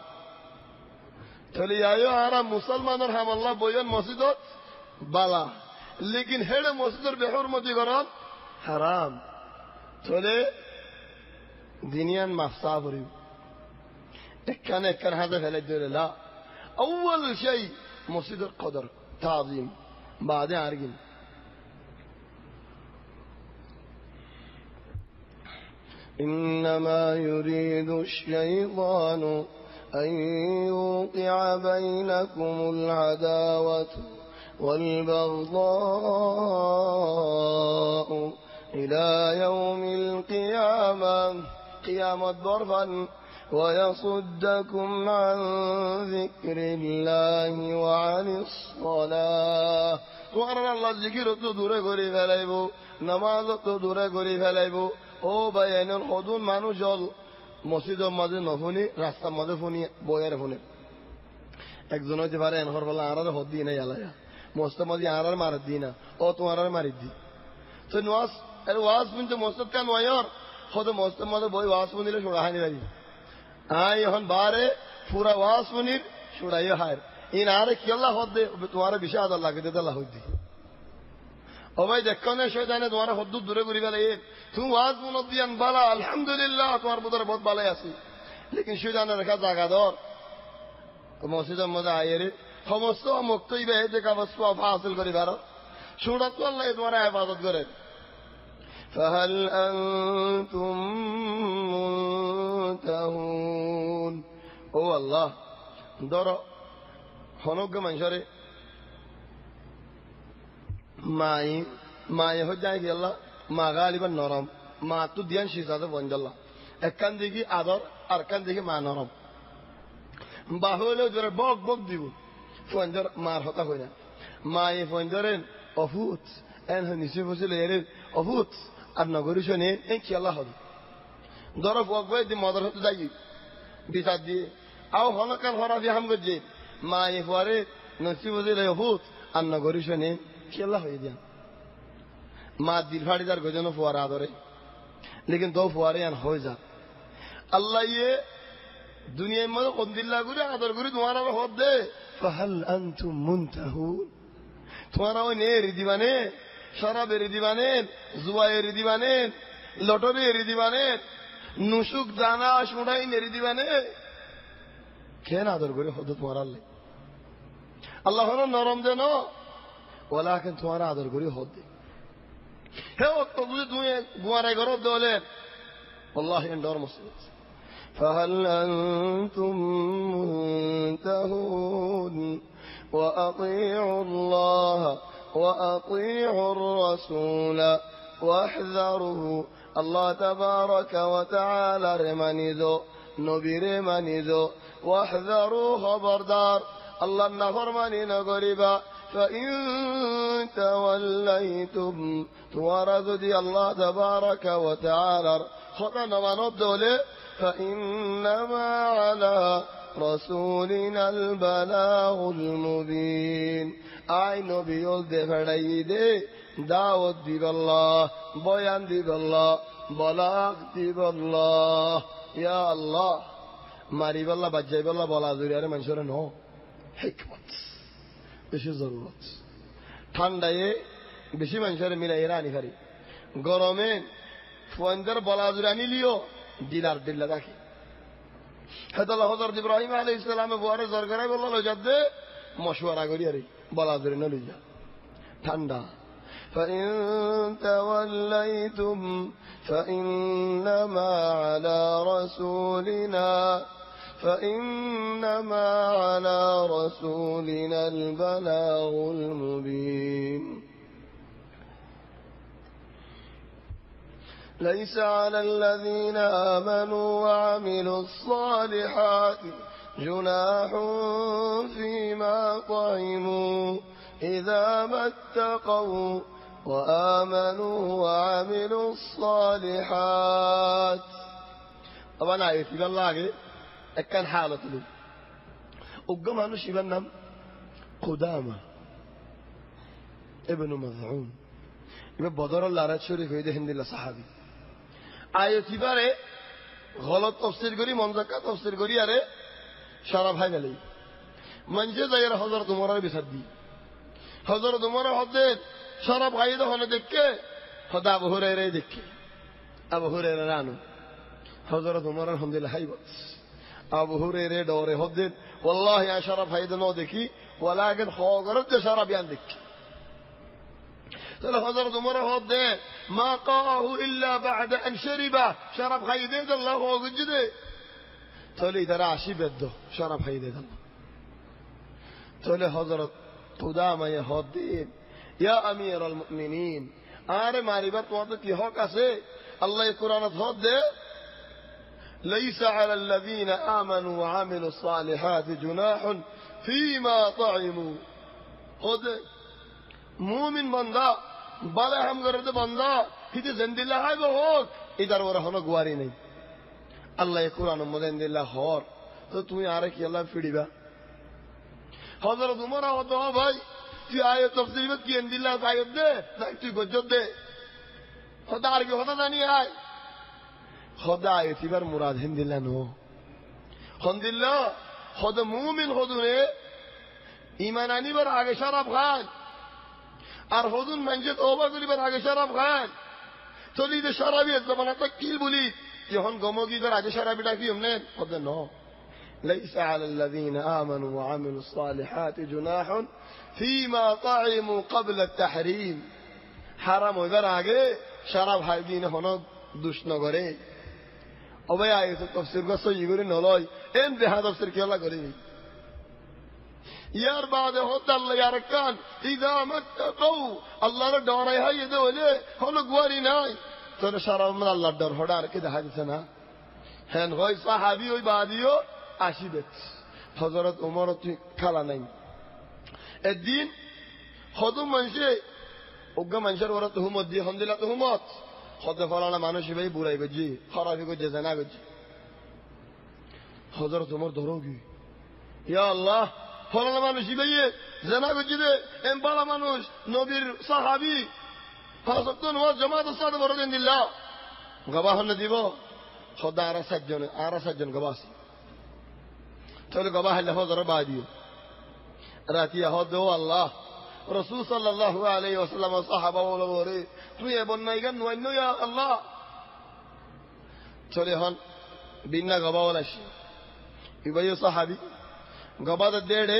তাহলে আয়ো হারাম মুসলমানের হাম আল্লাহ বইন মসজিদত বালা लेकिन हेड मस्जिदर बेहरमती कরান হারাম তাহলে দুনিয়ান মাফসা করি একখানে একখানে হাতে ফেলে দিলে লা اول شيء মসজিদের কদর তাজিম بعدين আরগিন انما يريد الشيطان ان يوقع بينكم العداوة والبغضاء إلى يوم القيامة قيامة ضربا ويصدكم عن ذكر الله وعن الصلاة وأنا الله ذكر تدور غري فلايبو نماز تدور غري فلايبو أو بيان الحدود مانو جل مسجد ماذا نفوني راستة ماذا فوني بوير فوني একজন হইতে পারে এনহর বলা আর হদ দিয়ে নাই আলায়া মোস্তামদি আর মার দি না ও তোমার আর মারি দি তো নওয়াজ এর ওয়াজ শুনতে মোস্তাদ কান ওয়ার হদ মোস্তামদ বই ওয়াজ শুনিলে শুনাহানি লাগি আই এখন বারে পুরা ওয়াজ শুনির শুনাই হার ইন আর কি আল্লাহ হদ দে তোমার বিষয় আল্লাহ লাগে দে আল্লাহ হদ দি ও ভাই দেখো না শয়তানে তোমার হদ দূরে করি গেলে তুমি ওয়াজ শুন দিয়ান বালা আলহামদুলিল্লাহ তোমার ভিতরে বহুত ভালো আছে লেকিন শয়তানের রাখা জায়গা দর মসজিদের মধ্যে আয়েরে সমস্ত মুক্তই বে যে কাবস্ত হাসিল করি ভারত শুনা তো আল্লাহ তোমার ইবাদত করে ফাহাল আনতুম মুনতাহুন ও আল্লাহ ধরো হনজ্ঞ মানুষরে মাই মাই হয়ে যায় কি আল্লাহ মা গালিবার নরম মা তো দিয়ান শিজাতে বঞ্জাল্লাহ একখান দেখি আদর আর কান দেখি মা নরম বাহলেও ধরে বক বক দিব ফঞ্জর মার হতা হয় না মায়ে ফঞ্জরেন অভূত এন নিচে বসে এর অভূত আর নগরী শোনে এই কি আল্লাহ হবে ধরো বক বই দি মদর হতে যাই বিচার দিয়ে আও হনকাল হরা দিয়ে হাম করছে মায়ে পরে নসি বসে অভূত আর নগরী শোনে কি আল্লাহ হয়ে দিয়া মা দিল ফাড়ি যার গজনো ফোয়ারা আদরে লেকিন দো ফোয়ারে আন হয়ে যা আল্লাহ ইয়ে দুনিয়ার মধ্যে কন্দিল্লা করে আদর করে তোমার আবার হদ দে ফাহাল আনতুম মুনতাহুন তোমারা ওই নে রিদি বানে শরাবের রিদি বানেন জুয়ায়ের রিদি বানেন লটরি রিদি বানেন নুসুক দানা শুনাই নেরিদি বানে কেন আদর করে হতো তোমার আল্লাহ আল্লাহ হলো নরম যেন ওলা কেন তোমার আদর করে হতে হে তো বুঝে তুমি গুয়ারাই গরব দলেন আল্লাহ ডর মুসিবত فهل أنتم منتهون وأطيعوا الله وأطيعوا الرسول واحذروا الله تبارك وتعالى رمانيدو نبي رمانيدو واحذروا خبردار الله النفر مانينا قريبا فإن توليتم توارد دي الله تبارك وتعالى خطنا ونبدو فإنما على رسولنا البلاغ المبين أي نبي يلد فريدي دعوت دي بالله بيان دي بالله بلاغ دي بالله يا الله ماري بالله بجاي بالله بلا زوريار منشور نو حكمت বেশি জরুরত ঠান্ডায় বেশি মানুষের মিলে এরা আনি পারি গরমে ফোনদের বলা জুরানি লিও দিলার দিল্লা দেখি হেদাল্লাহ হযরত ইব্রাহিম আলাইহিস সালামে বুয়ারে জরগরাই বলল লজাদে মশওয়ারা করি আরে বলা জুরে ন লইয়া ঠান্ডা فإن توليتم فإنما على رسولنا فإنما على رسولنا البلاغ المبين ليس على الذين آمنوا وعملوا الصالحات جناح فيما طعموا إذا ما اتقوا وآمنوا وعملوا الصالحات طبعا آية في الله كان حالة له وقام عنه شبان نام قدامة ابن مذعون يبقى بدر الله رات شريف ويده هند الله صحابي آية تبارة غلط تفسير قري منزكا تفسير قري أره شراب هاي ملي منجز أير حضرت عمر بسدي حضرت عمر حضرت شراب هاي ده هنا دكة خدا أبو هريرة دكة أبو هريرة رانو حضرت عمر الحمد لله هاي بس أبو هريرة دوري حضرت والله يا شراب هاي ده نودكي ولكن خاطرت شراب يندك تلا حضرت عمر حضرت ما قاه إلا بعد أن شرب شراب هاي ده الله هو جده تولي ترى عشيب ده شراب هاي ده الله تولي حضرت قدامة يا حضرت يا أمير المؤمنين آره معرفت وقت لها كسي الله القرآن حضرت ليس على الذين آمنوا وعملوا الصالحات جناح فيما طعموا خود مؤمن بندا بلا هم کرده بندا هیچ زنده الله ہے وہ ادھر وہ رہنا گواری نہیں الله القرآن مدن الله خور تو تو یار کی الله فیڑی با حضرت عمر و تو بھائی في آية تفسير مت کی اندلہ آیت دے تو گجد دے خدا کی خدا نہیں ہے خدا آیتی بر مراد هندلا نو هندلا خود مومن خودونه ایمانانی بر آگه شراب خان ار خودون منجد اوبا کلی بر آگه شراب خان تولید شرابی از زمانه تک کیل بولید یهان گموگی در آگه شرابی داکی همونه خود نو ليس على الذين آمنوا وعملوا الصالحات جناح فيما طعموا قبل التحريم حرام بر آگه شراب حیدین هنو دوش نگره او بھائی آئے تو تفسیر کو صحیح گوری نولائی این دہا تفسیر کی اللہ گوری یار بعد ہوتا اللہ یارکان اذا متقو اللہ نے ڈورائی ہے یہ دولے ہم گواری نائی تو نے شراب من اللہ ڈر ہوڑا رکھے دہا جسنا ہین غوی صحابی ہوئی بعدیو عشیبت حضرت عمر تو کھالا نہیں الدین خودم منشے اگا منشر ورد تهمت دی حمدلہ تهمت خود فلانا مانوشی بھائی برائی گجی خرابی گجی زنا گجی حضرت عمر دروگی یا اللہ فلانا مانوشی بھائی زنا گجی دے ام بالا مانوش نوبیر صحابی فاسقتون واس جماعت استاد بردین دلہ گواہ ندیبو خدا آرہ سجن آرہ سجن گواسی تولي قباح اللي هو ضرب عادي راتي هود هو الله রাসূল সাল্লাল্লাহু আলাইহি ওয়াসাল্লাম সাহাবা বলে তুই এ বন্যাই গান নয়নো ইয়া আল্লাহ চলে হন বিন্না গবাওয়ালা আসি ইবাই সাহাবী গবাদ দেড়ে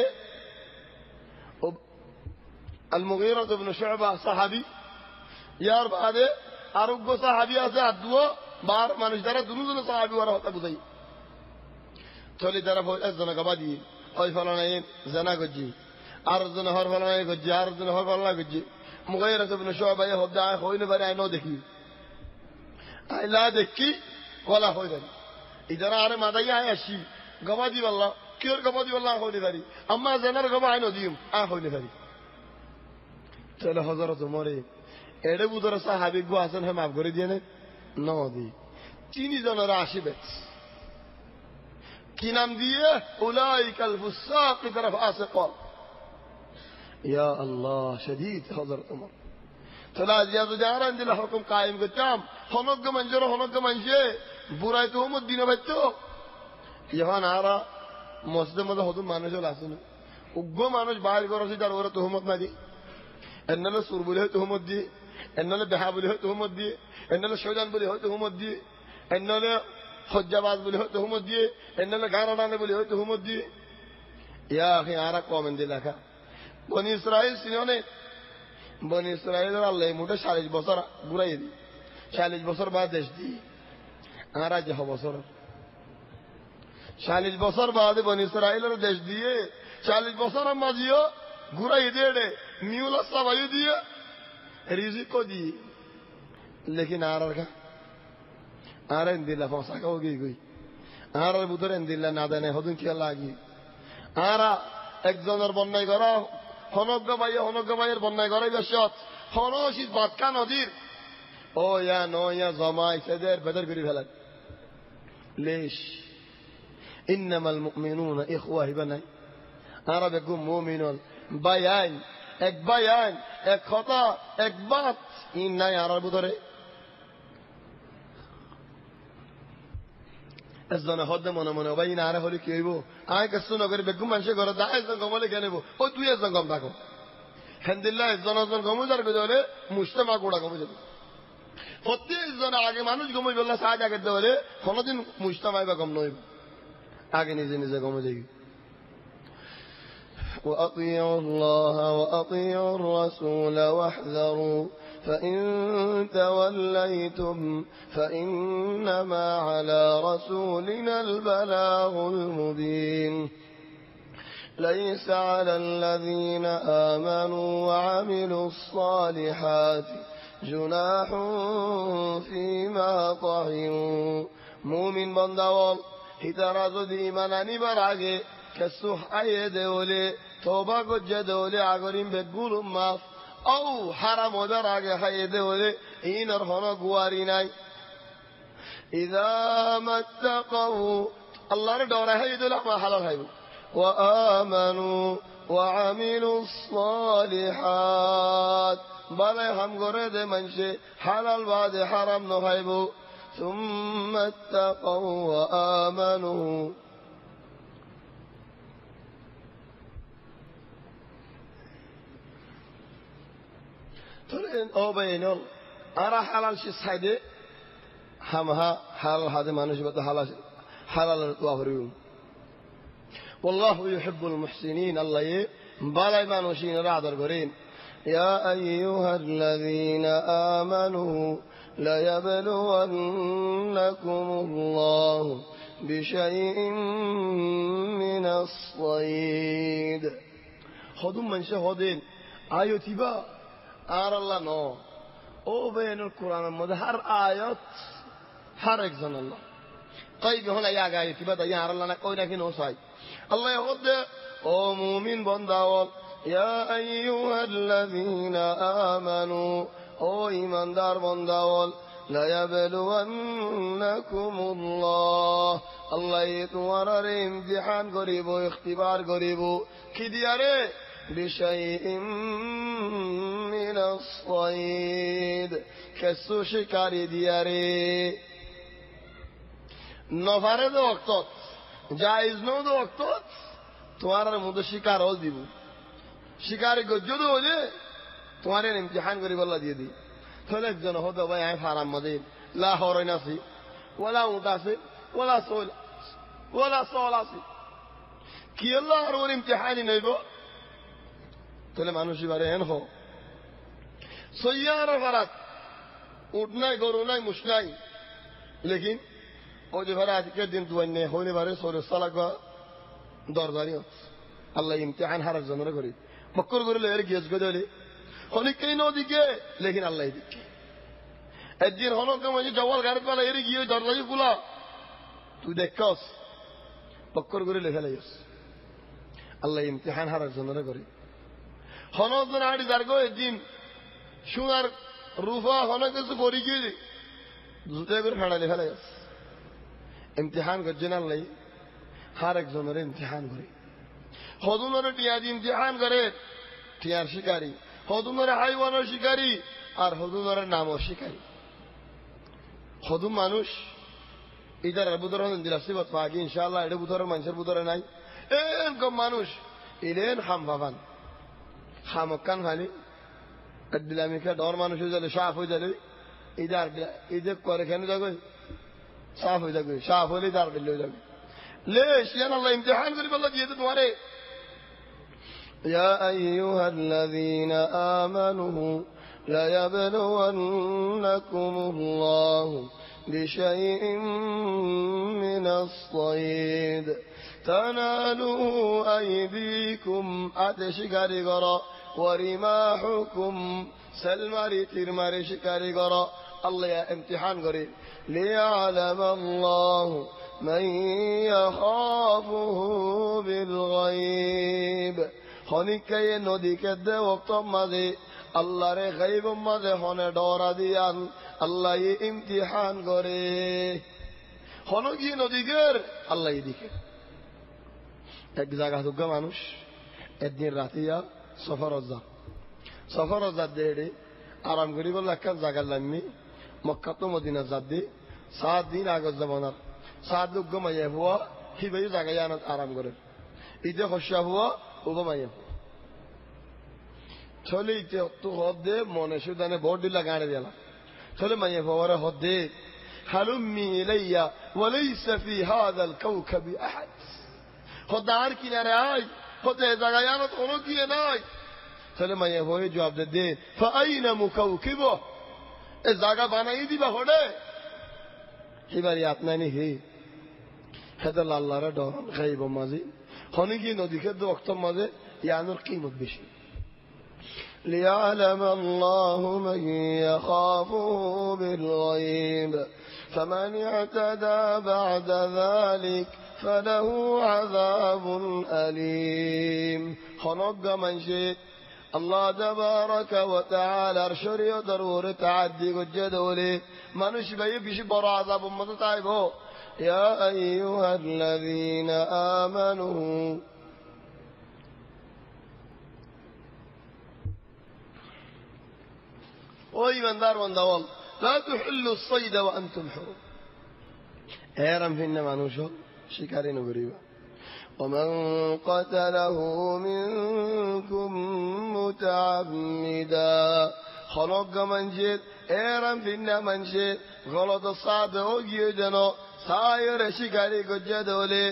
المغيرة بن شعبة صحابي ইয়ার বাদে আরোগ্য সাহাবী আছে আদুও বার মানুষ দ্বারা দুজন সাহাবী ওরা হতা বুঝাই চলে দ্বারা একজন গবাদি ওই ফলানাই জানা গজি আর জন হর ফলানাই গজি আর জন হর ফলানা গজি মুগীরা ইবনে শুআবা এ হদা হইনে বারে আইনো দেখি আইলা দেখি কলা হই গেল ইদারা আরে মাদাইয়া আসি গবাদি বললা কির গবাদি বললা হইনে বারি আম্মা জানার গবা আইনো দিম আ হইনে বারি চলে হযরত ওমরে এড়ে বুদর সাহাবী গো আছেন হে মাফ করে দিয়ে ন দি চিনি জনরা আসিবে কি নাম দিয়ে উলাইকাল ফুসাক তরফ আসিক ইয়া আল্লাহ শদীদ হযরত ওমর তলা জিয়াদ জারান দিল হুকুম কায়েম করতাম হনগ্গ মঞ্জর হনগ্গ মঞ্জে বুরাই তো উম্মত দিন বাইতো ইহান আরা মসজিদে মধ্যে হদু মানুষ আসেন উগ্গ মানুষ বাইরে করছে তার ওরা তোহমত না দি এন্নালে সুর বলে তোহমত দি এন্নালে বেহা বলে তোহমত দি এন্নালে শয়তান বলে তোহমত দি এন্নালে হজ্জাবাজ বলে তোহমত দি এন্নালে গারাডানে বলে তোহমত দি ইয়া আখি আরা কমেন দি লেখা বনি ইসরাইল সিনে বনি ইসরাইল আল্লাহ মুঠে চল্লিশ বছর ঘুরাই দি চল্লিশ বছর বাদ দেশ দি আরা যে বছর চল্লিশ বছর বাদে বনি ইসরাইলের দেশ দিয়ে চল্লিশ বছর মাঝিও ঘুরাই দিয়ে মিউলা সবাই দিয়ে রিজিক দি লেকিন আর আর দিল্লা ফসা কাও গই গই আর বুতরে দিল্লা না দেনে হদুন কি লাগি আর একজনের বন্যায় করা হনজ্ঞ ভাই হনজ্ঞ ভাইয়ের বন্যায় করাই বেশত হনশীত বাতকা নদীর ও ইয়া নো ইয়া জমাই সেদের বেদর করি ফেলেন লেশ ইন্নামাল মুমিনুনা ইখওয়া হিবানাই আর বেগুম মুমিনুন বায়ান এক বায়ান এক কথা এক বাত ইন নাই আর বুতরে এজনে হদে মনে মনে ভাই না আর হলি কি হইব আয় কষ্ট নগরে বেগুম মানুষে ঘরে দায় এজন গমলে কেনেব ও তুই এজন গম থাকো হেন্দিল্লাহ এজন এজন গমুজার গজলে মুজতামা গোড়া গমে যাবে প্রত্যেক জন আগে মানুষ গমই বললা সাজ আগে দেওয়ালে কোনদিন মুজতামাই বা গম নইব আগে নিজে নিজে গমে যাইবি وأطيعوا الله وأطيعوا الرسول واحذروا فإن توليتم فإنما على رسولنا البلاغ المبين ليس على الذين آمنوا وعملوا الصالحات جناح فيما طهروا مؤمن بندوال هترازو دي مناني براغي كسوح أي دولي توبا قد دولي عقرين بقول ماف أو حرم ودراغي حي دولي إن رهنا قواريناي إذا ما اتقوا الله ردور حي دولا ما حلال حي وآمنوا وعملوا الصالحات بل هم قرد منشي حلال بعد حرام نحيبو ثم اتقوا وآمنوا أو بينهم أرى حلال شيء سعيد همها حلال هذا ما نشبه حلال حلال الطاهرين والله يحب المحسنين الله يه بالا ما نشين رادر قرين يا أيها الذين آمنوا لا يبلونكم الله بشيء من الصيد خذوا من شهدين آيو تبا আর আল্লাহ ন ও বেনের কোরআনের মধ্যে হার আয়াত হার একজন আল্লাহ তাই হল ইয়া গায় কিবা তাই আর আল্লাহ না কই রাখি নো সাই আল্লাহ হদে ও মুমিন বান্দাওয়াল ইয়া আইয়ুহাল্লাযীনা আমানু ও ঈমানদার বান্দাওয়াল লা ইয়াবলুওয়ান্নাকুমুল্লাহ আল্লাহ তোমার ইমতিহান করিব ইখতিবার করিব কি দিয়ারে بشيء من الصيد كسو شكاري دياري نفاره دو وقتات جائز نو دو وقتات تمہارا مدو شکار ہو دیبو শিকারে গজ্জদ হলে তোমার ইমতিহান করি বল্লা দিয়ে দিই তাহলে একজন হতো ভাই আমি ফারাম মধ্যে লা হরইন আছি ওলা উঠ আছে ওলা সোল ওলা সল আছে কি আল্লাহ আর ওর ইমতিহানি নইব তাহলে মানুষ এবারে এন হো সৈয়ার ফারাত উঠ নাই গরু নাই মুশ নাই লেকিন ও যে ভাড়া আজকের দিন তুই নে হইলে বারে সরে সালাগা দরদারি আল্লাহ ইমতিহান হারার জন্য করি মক্কর করে এর গেস গদলে অনেকই নদীকে লেকিন আল্লাহ দিকে একদিন হনক মাঝে জওয়াল গাড়ি পালা এর গিয়ে দরদারি গুলা তুই দেখছস মক্কর করে লেখা লাইস আল্লাহ ইমতিহান হারার জন্য করি হনক জন আড়ি দারগো একদিন সুনার রূপা হনক কিছু করি গিয়ে দুটো করে ফাড়া লেখা লাইস ইমতিহান করছেন আল্লাহ হার একজনের ইমতিহান করে হদুনের টিয়াদি ইমতিহান করে টিয়ার শিকারী হদুনের হাইওয়ানের শিকারী আর হদুনের নামও শিকারী হদুম মানুষ ইদার বুধর দিলাসিবত পাকি ইনশাআল্লাহ এটা বুধরের মানুষের বুধরে নাই এরকম মানুষ ইলেন হাম ভাবান হামকান ভালি দিলামিকা ডর মানুষ হয়ে যাবে সাফ হয়ে যাবে ইদার ইদে করে কেন যাবে সাফ হয়ে যাবে সাফ হলে দাঁড় দিলে হয়ে যাবে ليش لأن الله امتحان قريب الله جيدت واري يا أيها الذين آمنوا ليبلونكم الله بشيء من الصيد تناله أيديكم أتشكري قرأ ورماحكم سلمري ترمري شكري قرأ الله يا امتحان قريب ليعلم الله من يخافه بالغيب خنيكي نودي كده وقت ماذا الله ري غيب ماذا هنا دورا ديان الله امتحان করে خنوكي نودي كر الله يديك এক জায়গা দুগা মানুষ একদিন রাতিয়া সফর যা সফর যা দেড়ে আরাম করি বল একটা জায়গা লামি মক্কা তো মদিনা যাবে সাত দিন আগে যাবনার সাত লোক গমাইয়া হুয়া হিবাই জায়গায় আনাত আরাম করে ইতে খসা হুয়া ও গমাইয়া চলে ইতে তো হদে মনে সুদানে বড় দিলা গাড়ি দিলা চলে মাইয়া হুয়ারে হদে হালুম্মি ইলাইয়া ওয়ালাইসা ফি হাযা আল কাওকাব আহাদ খোদার কিনারে আই হতে জায়গায় আনাত কোনো কি নাই চলে মাইয়া হুয়া জবাব দে ফাআইনা মুকাওকিবু এ জায়গা বানাই দিবা হড়ে এবারে আপনানি হে হেদাল আল্লাহর ডর গায়ব মাঝে হনিকি নদীকে ওয়াক্ত মাঝে ইয়ানুর কিমত বেশি ليعلم الله من يخافه بالغيب فمن اعتدى بعد ذلك فله عذاب أليم خنق من شئ الله تبارك وتعالى شريع ضرورة تعدي وجدولي মানুষ ভাই বেশি বড় আযাব উম্মত চাইবো يا أيها الذين آمنوا ওই বান্দার বান্দাওয়াল لا تحلوا الصيد وأنتم حرم এরম ভিন্ন মানুষ শিকারী নগরীবা ومن قتله منكم متعمدا خلق منجد এরম ভিন্ন মানুষে গলত সাদ ও গিয়ে যেন সায়ের শিকারী গজ্জা দলে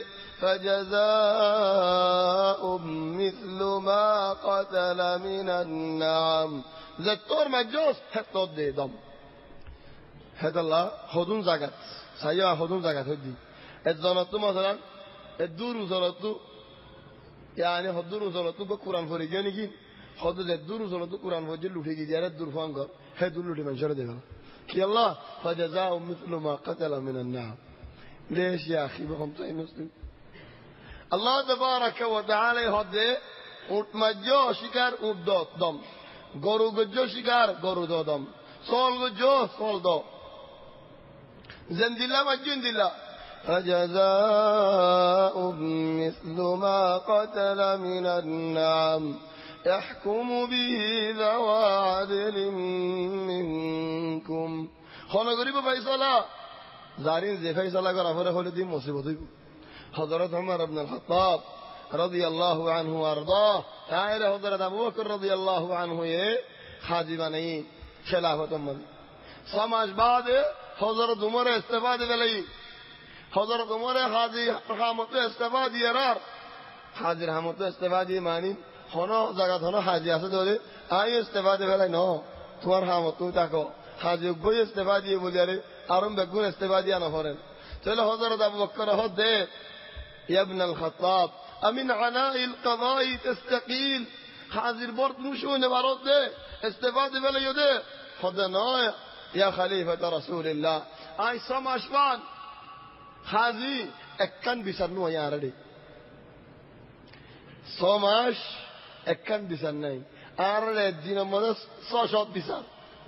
فجزاء مثل ما قتل من النعم زتور مجوس حتى دم هذا الله خدون زكاة سايا خدون زكاة هدي الزناتو مثلا الدور زناتو يعني الدور زناتو بقرآن فريجاني كين خد الدور زناتو قرآن فجل لوتي جيارة الدور فانغر هدول لوتي من شر دهلا كي الله فجزاء مثل ما قتل من النعم ليش يا أخي بهم تاي مسلم الله تبارك وتعالى هدي উটমাজ্জো শিকার উট দম গরু গজ্জো শিকার গরু দম সল গজ্জো সল দ জেন্দিলা মাজ্জুন্দিলা فجزاء مثل ما قتل من النعم يحكم به ذوى عدل منكم خنا غريب فيصلا زارين زي فيصلا غرا فره هول دي مصيبت حضرت عمر بن الخطاب رضي الله عنه وارضاه تعالى حضرت ابو بکر رضی اللہ عنہ یہ حاجی بنی خلافت امت سماج بعد حضرت عمر استفاد ولی حضرت عمر حاجی رحمت استفاد یرار حاجی رحمت استفاد معنی ہنو جگہ ہنو حاجی اسے دے آئی استفاد ولی نو تمہار رحمت تاکو حاجی گوی استفاد یہ بولی ارے ارم بگون استفاد نہ ہورن چلو حضرت ابو بکر خود دے یا ابن الخطاب امن عناء القضاء تستقيل حاضر برد مشون برد ده استفاده ولا يده خدنا يا خليفة رسول الله اي سماشوان حاضي اكن بسنو يا ردي سماش اكن بسناي ارل الدين مدس صاشات بسن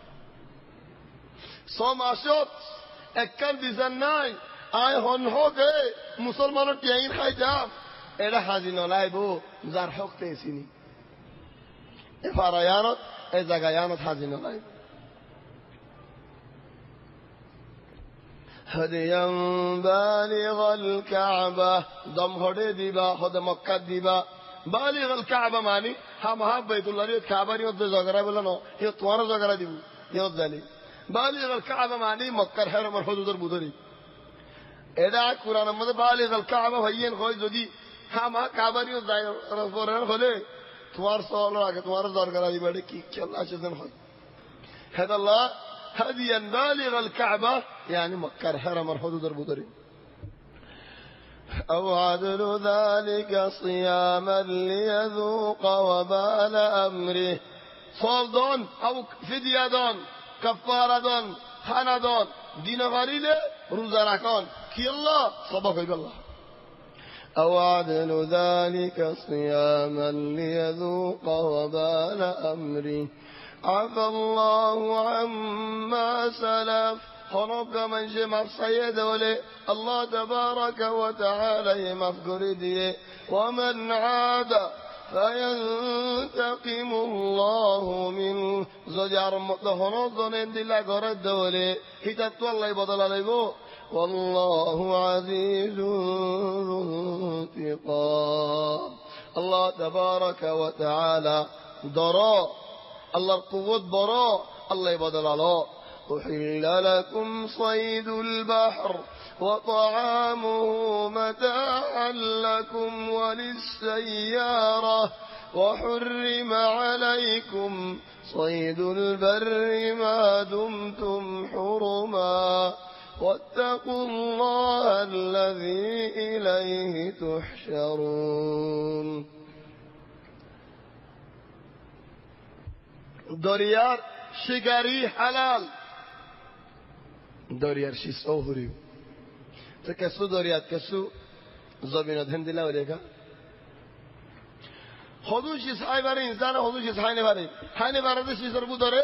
سماشات اكن بسناي اي هون هو گه مسلمانو تيين خايجام اله حاضر نلايبو زار حق تيسيني افاريانت اذا غيانت حاضر نلايب هديا بالغ الكعبة ضم هدي ديبا خد مكة ديبا بالغ الكعبة ماني هم هم بيت الله ريت كعبة ريت زغرا بلنو هي توار زغرا ديبو يوت ذلك بالغ الكعبة ماني مكة حرم الحدود البدري اذا قرآن مد بالغ الكعبة هين خوي جدي हम काबरी रफोरन खोले तुम्हार सवाल आके तुम्हारा दौर करा दी बड़े की क्या अल्लाह चंदन हो है अल्लाह هديا بالغ الكعبة يعني مكة الحرم الحدود البدري أو عدل ذلك صياما ليذوق وبال أمره صال دون أو فدية دون كفارة دون خانة دون دين غريلة روزة ركان كي الله صباح الله أو عدل ذلك صياما ليذوق وبال أمره عفى الله عما سلف خرب من جمع الصيد ولي الله تبارك وتعالى مفقر دي ومن عاد فينتقم الله منه زجار مطهنات ظنين دي الله قرد ولي هتت والله بدل عليه والله عزيز ذو انتقام الله تبارك وتعالى ضراء الله القوة براء الله يبدل على أحل لكم صيد البحر وطعامه متاعا لكم وللسيارة وحرم عليكم صيد البر ما دمتم حرما واتقوا الله الذي إليه تحشرون داريار شجاري حلال داريار شيس أوهريو تكسو داريات كسو زبينة هندلا وليكا خدو شيس هاي باري إنسان خدو شيس هاي نباري هاي نباري ده شيس ربو داره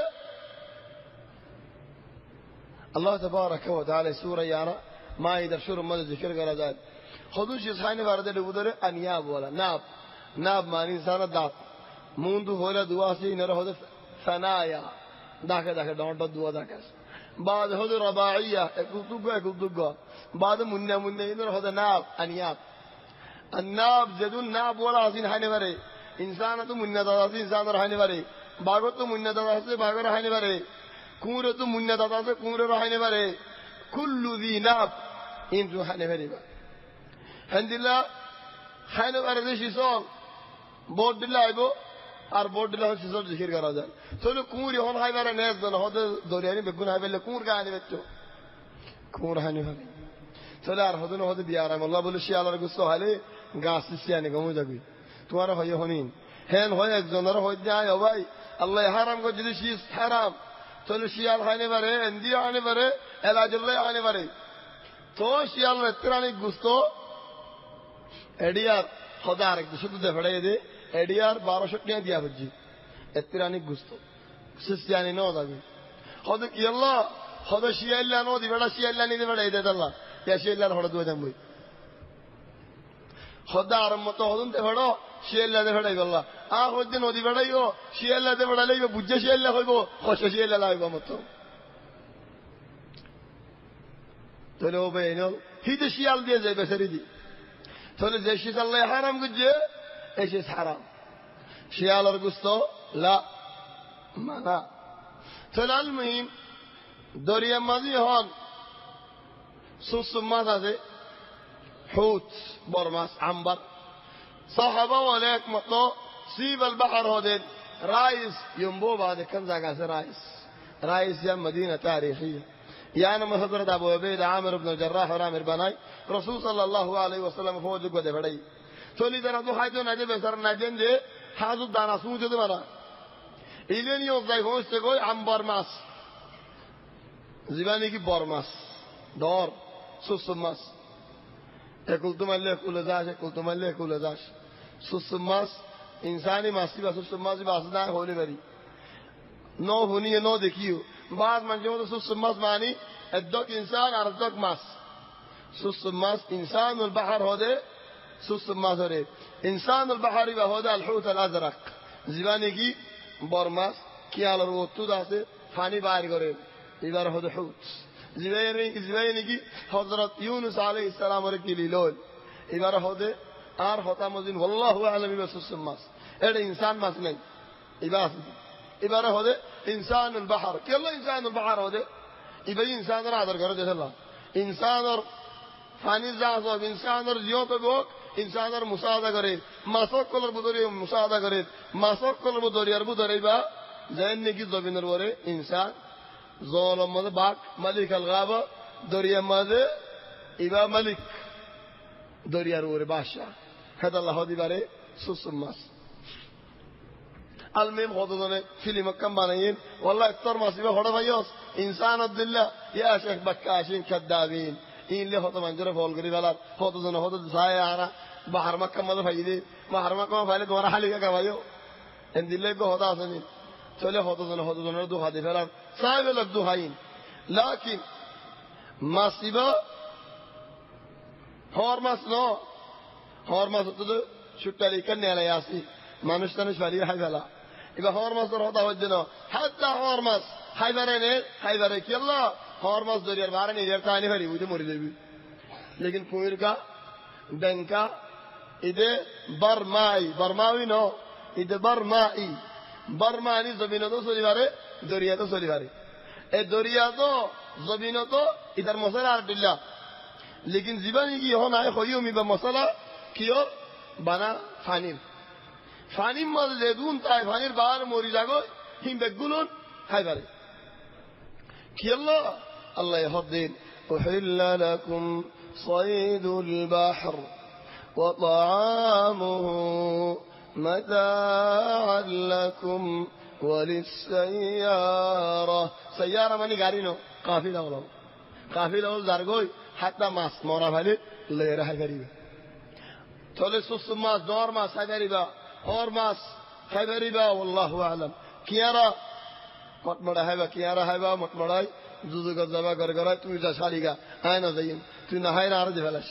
الله تبارك وتعالى سورة يانا ما يدر شور مدى ذكر قرأ ذات خدو شيس هاي نباري ده لبو داره أنياب ولا ناب ناب ماني إنسان دات موندو هولا دواسي نره هده ثنايا داخل داخل دونتا دوا داخل بعد هذا رباعية اكتوجا اكتوجا بعد منة منة ينور هذا ناب أنياب الناب جدول ناب ولا عزين هاني بري إنسان تو منة داداسي إنسان رهاني بري باغو تو منة داداسي باغو رهاني بري كورة تو منة داداسي كورة رهاني بري كل ذي ناب إنتو هاني بري الحمد لله هاني بري شيء بود الله يبو আর বোর্ড দিলে হচ্ছে সব জিকির করা যায় চলো কুঁড়ি হন হাই বারে নেজ দল হতে দরিয়ানি বেগুন হাই বেলে কুঁড় গানি বেচ্চো কুঁড় হানি ভাবে চলে আর হদন হতে বিয়ার আল্লাহ বলে শিয়ালার গুস্ত হালে গাছ শিয়ানি গমু যাবি তোমার হয় হনিন হেন হয় একজনের হয় যায় ও ভাই আল্লাহ হারাম করে যদি শীষ হারাম চলো শিয়াল হাইনে পারে এন্দি হানি পারে এলাজুল্লাহ হানি পারে তো শিয়াল রেত্রানি গুস্ত এডিয়ার হদা আরেক শুধু দেখাড়াই দে এডিয়ার বারোশো টাকা দিয়া বুঝছি এত্রানি গুস্ত সিস্তিয়ানি ন যাবি হদ কি আল্লাহ হদ শিয়াল্লা ন দিবেড়া শিয়াল্লা নি দিবেড়া এই দেদাল্লা ইয়া শিয়াল্লার হড় দুয়া যাবই হদ আরম্ভ তো হদন দেবেড়ো শিয়াল্লা দেবেড়াই বললা আ হদ নদী বেড়াইও শিয়াল্লা দেবেড়া লইব বুঝছে শিয়াল্লা হইব খসে শিয়াল্লা লাইব মত তাহলে ও বেইনো হিতে শিয়াল দিয়ে যায় বেচারি দি تولي زي شيء الله حرام قجة ايش حرام شيال رقصتو لا ما لا تولي المهم دوريا ماضي هون سوس ما هذا حوت برماس عنبر صاحبه وليك مطلو سيب البحر هودين رايس ينبو بعد كم زاقاس رايس رايس يا مدينة تاريخية يعني محضرة أبو عبيدة عامر بن الجراح ورامر بناي رسول صلى الله عليه وسلم فوق قد بدي تولي دنا دو حاجة نجيب سر نجين دي حاجة دانا سوجة دي مرا إلين يوم زي هون سكوي عم برماس زباني کی برماس دور سوسماس اكلتم الله كل زاش اكلتم الله كل زاش سوسماس إنساني ماسي بس سوسماس بس ده هولي بري نو هني نو देखियो بعد من جو سوسماس معني الدك إنسان على الدك ماس سوسماس إنسان البحر هذا سوسماس هذا إنسان البحر هذا الحوت الأزرق زباني کی برماس كي على الوقت ده سه فاني بار करे إذا رهود حوت زبيني زبيني کی حضرت يونس عليه السلام ورکی لیلول إذا رهود آر ہوتا مزين والله أعلم بسوس الناس إيه إنسان ما سنين إباس إذا رهود إنسان البحر كلا إنسان البحر هذا إذا إنسان رادر كره جس الله إنسان اور فاني زاهو إنسان اور زيوت بوك إنسان اور مساعدة करे मासोक कलर बुदरी मुसादा करे मासोक कलर बुदरी अरबु दरेबा जैन ने की ज़मीनर वरे इंसान ज़ोलम मद बाक मलिक अलगाबा दरिया मद इबा मलिक दरिया वरे बादशाह هذا الله هذي باره سوسماس المهم خدودने فيلم كم بناين والله أكثر ما سيبه خدا فيوس إنسان عبد الله يا شيخ بكاشين كذابين إن له خدا منجرة فول قريب على خدودنا خدود زايا أنا بحر مكة ما فايدة بحر مكة ما فايدة دورا حالي كذا إن دلله بهذا أصلين تولي خدودنا خدودنا دو خدي فلان صعب لك دو هاين لكن ما سيبه هرمس نو هرمس تدو شو تالي كني على ياسي ما نشتنش فليه حي فلا إذا هرمس رهدا وجنا حتى هرمس حي فرني حي فرك يلا هرمس دوريار بارن يدير ثاني فري وده مريض بي लेकिन कोयर का डंका इधे बर्माई बर्मावी नो इधे बर्माई बर्मानी ज़मीनों तो सोली बारे दरिया तो सोली बारे ए दरिया तो ज़मीनों तो इधर मसला अल्लाह लेकिन ज़िबानी की हो ना है खोइयों में बमसला कियो बना फानिर फानिर मज़ लेदून ताई फानिर बाहर मोरी जागो हिम बेगुलन हाय बारे कियल्ला अल्लाह यहद्दीन أحل لكم صيد البحر وطعامه متاعا لكم وللسيارة سيارة ماني غارينو قافلة ولا قافلة ولا زارغوي حتى ماس مورا فالي لا يراه غريبة تولي سوس ماس دور ماس غريبة اور ماس غريبة والله أعلم كيارا مطمرة هبا كيارا هبا مطمرة زوزو كذابا كركرا تمي جاشاليكا أنا زين تنا هاي نارد فلاش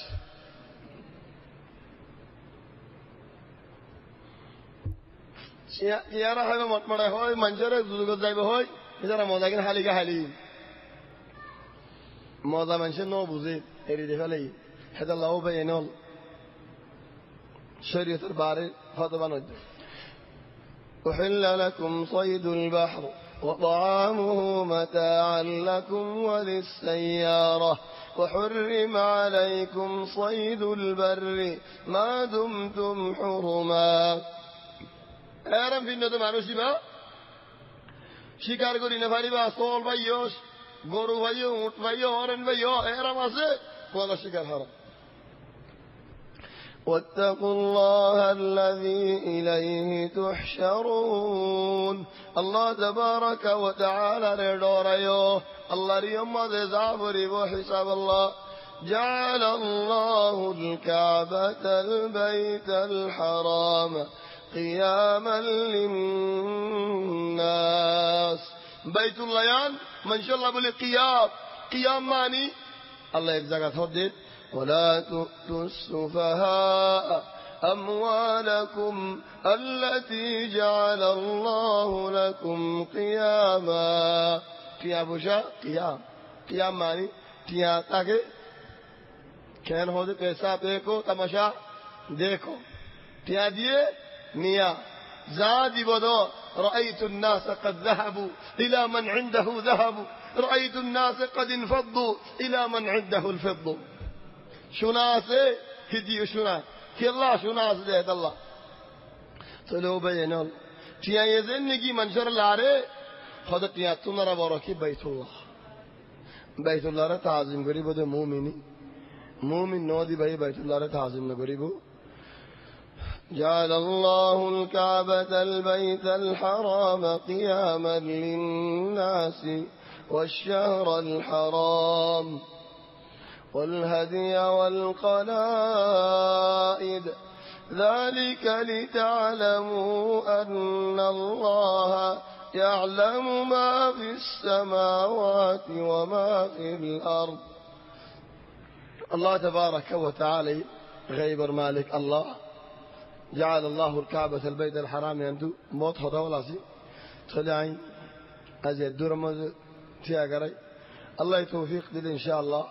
كيارا هبا مطمرة هاي منجرة زوزو كذابا هاي إذا مودا كن حاليكا حالي مودا منشن نو بوزي إريد فلي هذا الله بينول شريعة الباري هذا بنود أحل لكم صيد البحر وطعامه متاعا لكم وللسيارة وحرم عليكم صيد البر ما دمتم حرما أرم في الندم عنو شبا شكار قولي نفاري با صول بيوش غورو بيو موت بيو هورن بيو أرم أسي ولا شكار حرم واتقوا الله الذي إليه تحشرون الله تبارك وتعالى ردوريو الله ريوم ذابري وحساب الله جعل الله الكعبة البيت الحرام قياما للناس بيت الله يعني من شاء الله بالقيام قيام ماني الله يجزاك تفضل ولا تؤتوا السفهاء أموالكم التي جعل الله لكم قياما قيام بوشا قيام قيام ماني قيام تاکہ کہن ہو دے پیسہ پہ کو تماشا দেখো টিয়া দিয়ে মিয়া زادي بدو رأيت الناس قد ذهبوا إلى من عنده ذهب رأيت الناس قد انفضوا إلى من عنده الفض شناسه هدي شنا كي الله شناس ده الله تلو بينال تيا يزنجي منشر العري خد تيا تنرى بركي بيت الله بيت الله تعظيم قريبه ده مؤمني مؤمن نودي بي بيت الله تعظيم قريبه جعل الله الكعبة البيت الحرام قياما للناس والشهر الحرام والهدي والقلائد ذلك لتعلموا أن الله يعلم ما في السماوات وما في الأرض. الله تبارك وتعالى غيبر مالك الله جعل الله الكعبة البيت الحرام يندو موت خدا ولا سي طلعين أزيد دور ما تيا قري الله يتوفيق دل إن شاء الله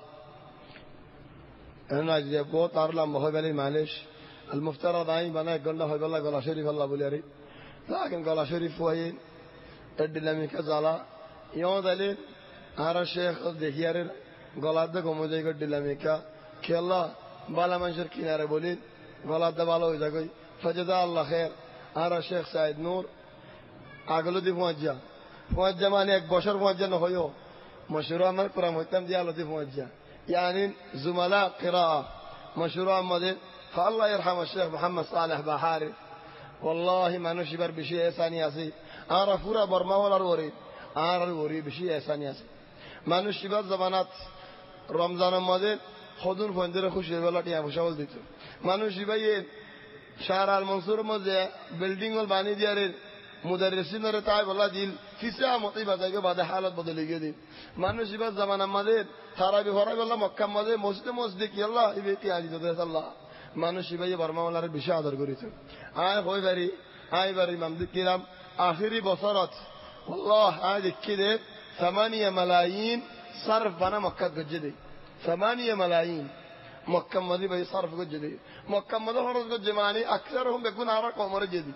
أنا أجد بوت أرلا مخوي بالي معلش المفترض عين بنا قلنا هاي بالله قال شريف الله بوليري لكن قال شريف وين أدل من كذا يوم ذلك هذا الشيخ ذكير قال هذا كم ذي قدل من كا كلا بالا منشر كناره بولين قال هذا بالا وإذا كوي فجزا الله خير هذا الشيخ سعيد نور أقوله دي فوجا فوجا ماني एक बशर फौजा न होयो मशरूआ मन कुरान मुहतम दिया लती फौजा يعني زملاء قراءة مشروع مدين فالله يرحم الشيخ محمد صالح بحاري والله ما نشبر بشيء ثاني أسي أنا فورا برما ولا روري أنا روري بشيء ثاني أسي ما نشبر زمانات رمضان مدين خدون فندر خوش ولا تيا مشاول ديتو ما نشبر شهر المنصور مزه بيلدينغ والباني ديارين مدرسين رتاعي والله ديل في ساعة مطيبة تيجي بعد حالات بدل يجي ما نشبه زمان مدين ثارا بفرا والله مكة مدين مسجد مسجد يلا يبيتي على جدة الله ما نشبه برما ولا رب بشادر قريته هاي خوي بري هاي بري ممدود كلام آخري بصرت والله هذه كده ثمانية ملايين صرف بنا مكة جدي ثمانية ملايين مكة مدين بي صرف جدي مكة مدين هرز جماني أكثرهم بيكون عرق عمر جدي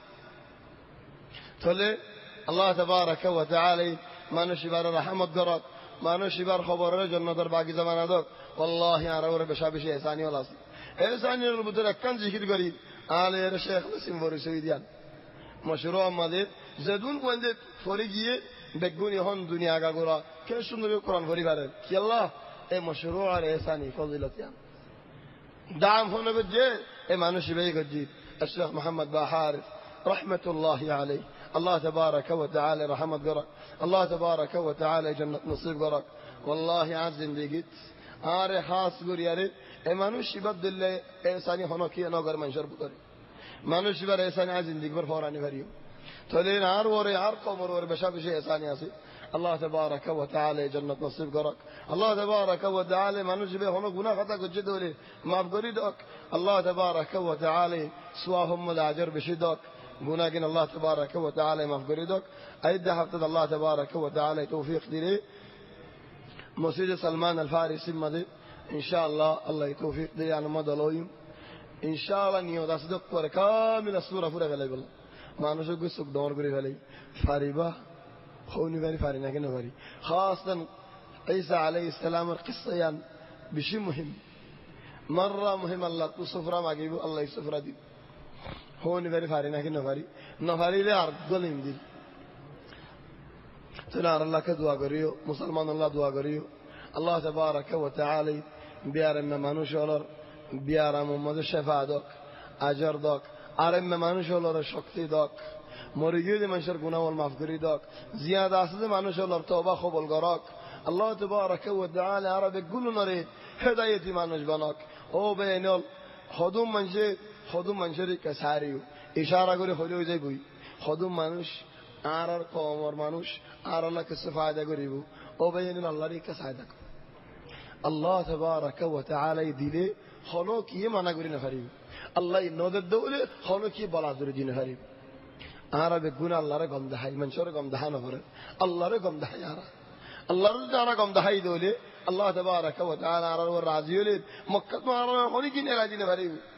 تولي الله تبارك وتعالى ما نشبار رحمة قرات ما نشبار خبر جنة در باقي زمان هذاك والله يا رب بشابش إحساني ولا سي إحساني رب ترى كان ذكر قريب على الشيخ نسيم فورسويديان مشروع مدد زدون قندت فوريجيه بقوني هون دنيا كعورا كيف شنو القرآن فوري بارد كي الله إيه مشروع إحساني فضيلتيان دعم هون بجيه إيه ما نشبه قديد الشيخ محمد باحارث رحمة الله عليه الله تبارك وتعالى رحمة قرأ الله تبارك وتعالى جنة نصيب قرأ والله عزم بيجت آره خاص قرياري إمانوش يبدل لي إنساني هناكي ناقر منشر بطري مانوش يبر إنساني عزم بيجبر فوراني فريو تلين عار وري عار قمر وري بشاب شيء إنساني أسي الله تبارك وتعالى جنة نصيب قرأ الله تبارك وتعالى مانوش يبر هناك بنا خطأ قد ولي ما بقريدك الله تبارك وتعالى سواهم الأجر بشدك بناجن الله تبارك وتعالى مغفرتك أيد حفظ الله تبارك وتعالى توفيق ديري مسجد سلمان الفارسي مدي إن شاء الله الله يتوفيق ديري أنا ما دلويم إن شاء الله نيو داسدك ور كامل السورة فورا غلي بالله ما نشوف قصة دور غري غلي فاريبا خوني بني فارينا كنا فاري خاصة عيسى عليه السلام القصة يعني بشيء مهم مرة مهم الله تصفر ما جيبه الله يصفر دي هون بري فاري ناكين نفاري نفاري لي أرجلهم دي تنار الله كدوا قريو مسلمان الله دوا قريو الله تبارك وتعالى بيارم مانوش ولر بيارم محمد شفاعة دك أجر دك أرم مانوش ولر شكتي دك مريجي منشر گناه والمغفرة دك زيادة أسد مانوش ولر توبة خبل قراك الله تبارك وتعالى عرب كل نري هدايتي مانوش بناك أو بينال خدوم منجد خودم منشری کساریو اشاره کردی خودی ویزی بوی خودم منوش آرار کامر منوش آرارلا کس فایده کردیو او بیانیم الله ری کسایده کن الله تبارك وتعالى دیده خالو کیه مانا کردی نفریو الله نودت دوله خالو کیه بالادر دی نفریو آرا بگونه الله را گم دهی منشور گم دهان نفره الله را گم دهی آرا الله را جانا گم دهی دوله الله تبارك وتعالى آرار و راضیولی مکت ما آرار خونی کی نراضی نفریو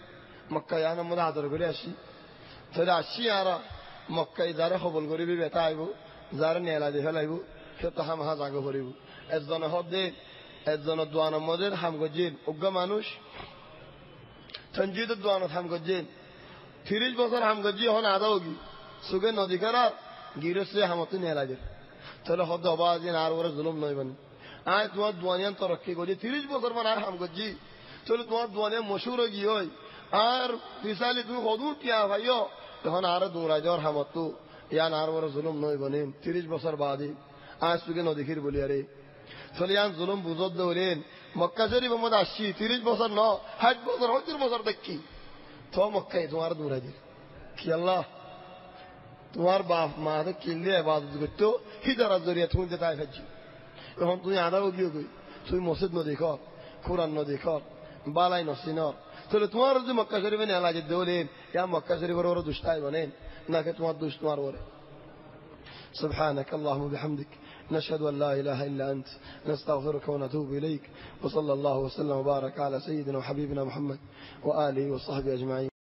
মক্কা ইয়ান মধ্যে আদর করে আসি তাহলে আসি আর মক্কায় যারা সবল করিবি বেটা আইব যারা নেলা দিয়ে ফেলাইব সে তো হাম হা জাগো করিব একজন হদে একজন দোয়ান মদের হাম গজিন উগ্র মানুষ সঞ্জিত দোয়ান হাম গজিন তিরিশ বছর হাম গজি হন আদা হোগি সুগে নদী করার গিরসে হামতে নেলা দিয়ে তাহলে হদ অবাজিন আর ওরা জুলুম নয় বানি আয় তোমার দোয়ানিয়ান তরক্কি করি তিরিশ বছর মানে আর হাম গজি তাহলে তোমার দোয়ানিয়ান মশুর গিয়ে হয় আর পিছালি তুমি হদু টিয়া ভাইও তখন আরো দৌড়াই যাওয়ার হামত ইয়ান আর ওরা জুলুম নয় বানি তিরিশ বছর বাদে আজ সুগে নদী খির বলি আরে তাহলে ইয়ান জুলুম বুঝত দৌড়েন মক্কা শরীফ মধ্যে আসছি তিরিশ বছর ন ষাট বছর সত্তর বছর দেখি তো মক্কায় তোমার দৌড়াই দিল কি আল্লাহ তোমার বাপ মা কিনলে আবাদত করতো হিজারার জরিয়া তুমি তাই খাচ্ছি এখন তুমি আদাও গিয়ে গই তুমি মসজিদ নদী কর কোরআন নদী কর বালাই নসিনর তাহলে তোমার যদি মক্কা শরীফে নেলা যে দেওলেন ইয়া মক্কা শরীফের ওরা দুষ্টাই বনেন নাকি তোমার দুষ্ট তোমার ওরে سبحانك اللهم وبحمدك نشهد أن لا إله إلا أنت نستغفرك ونتوب إليك وصلى الله وسلم وبارك على سيدنا وحبيبنا محمد وآله وصحبه أجمعين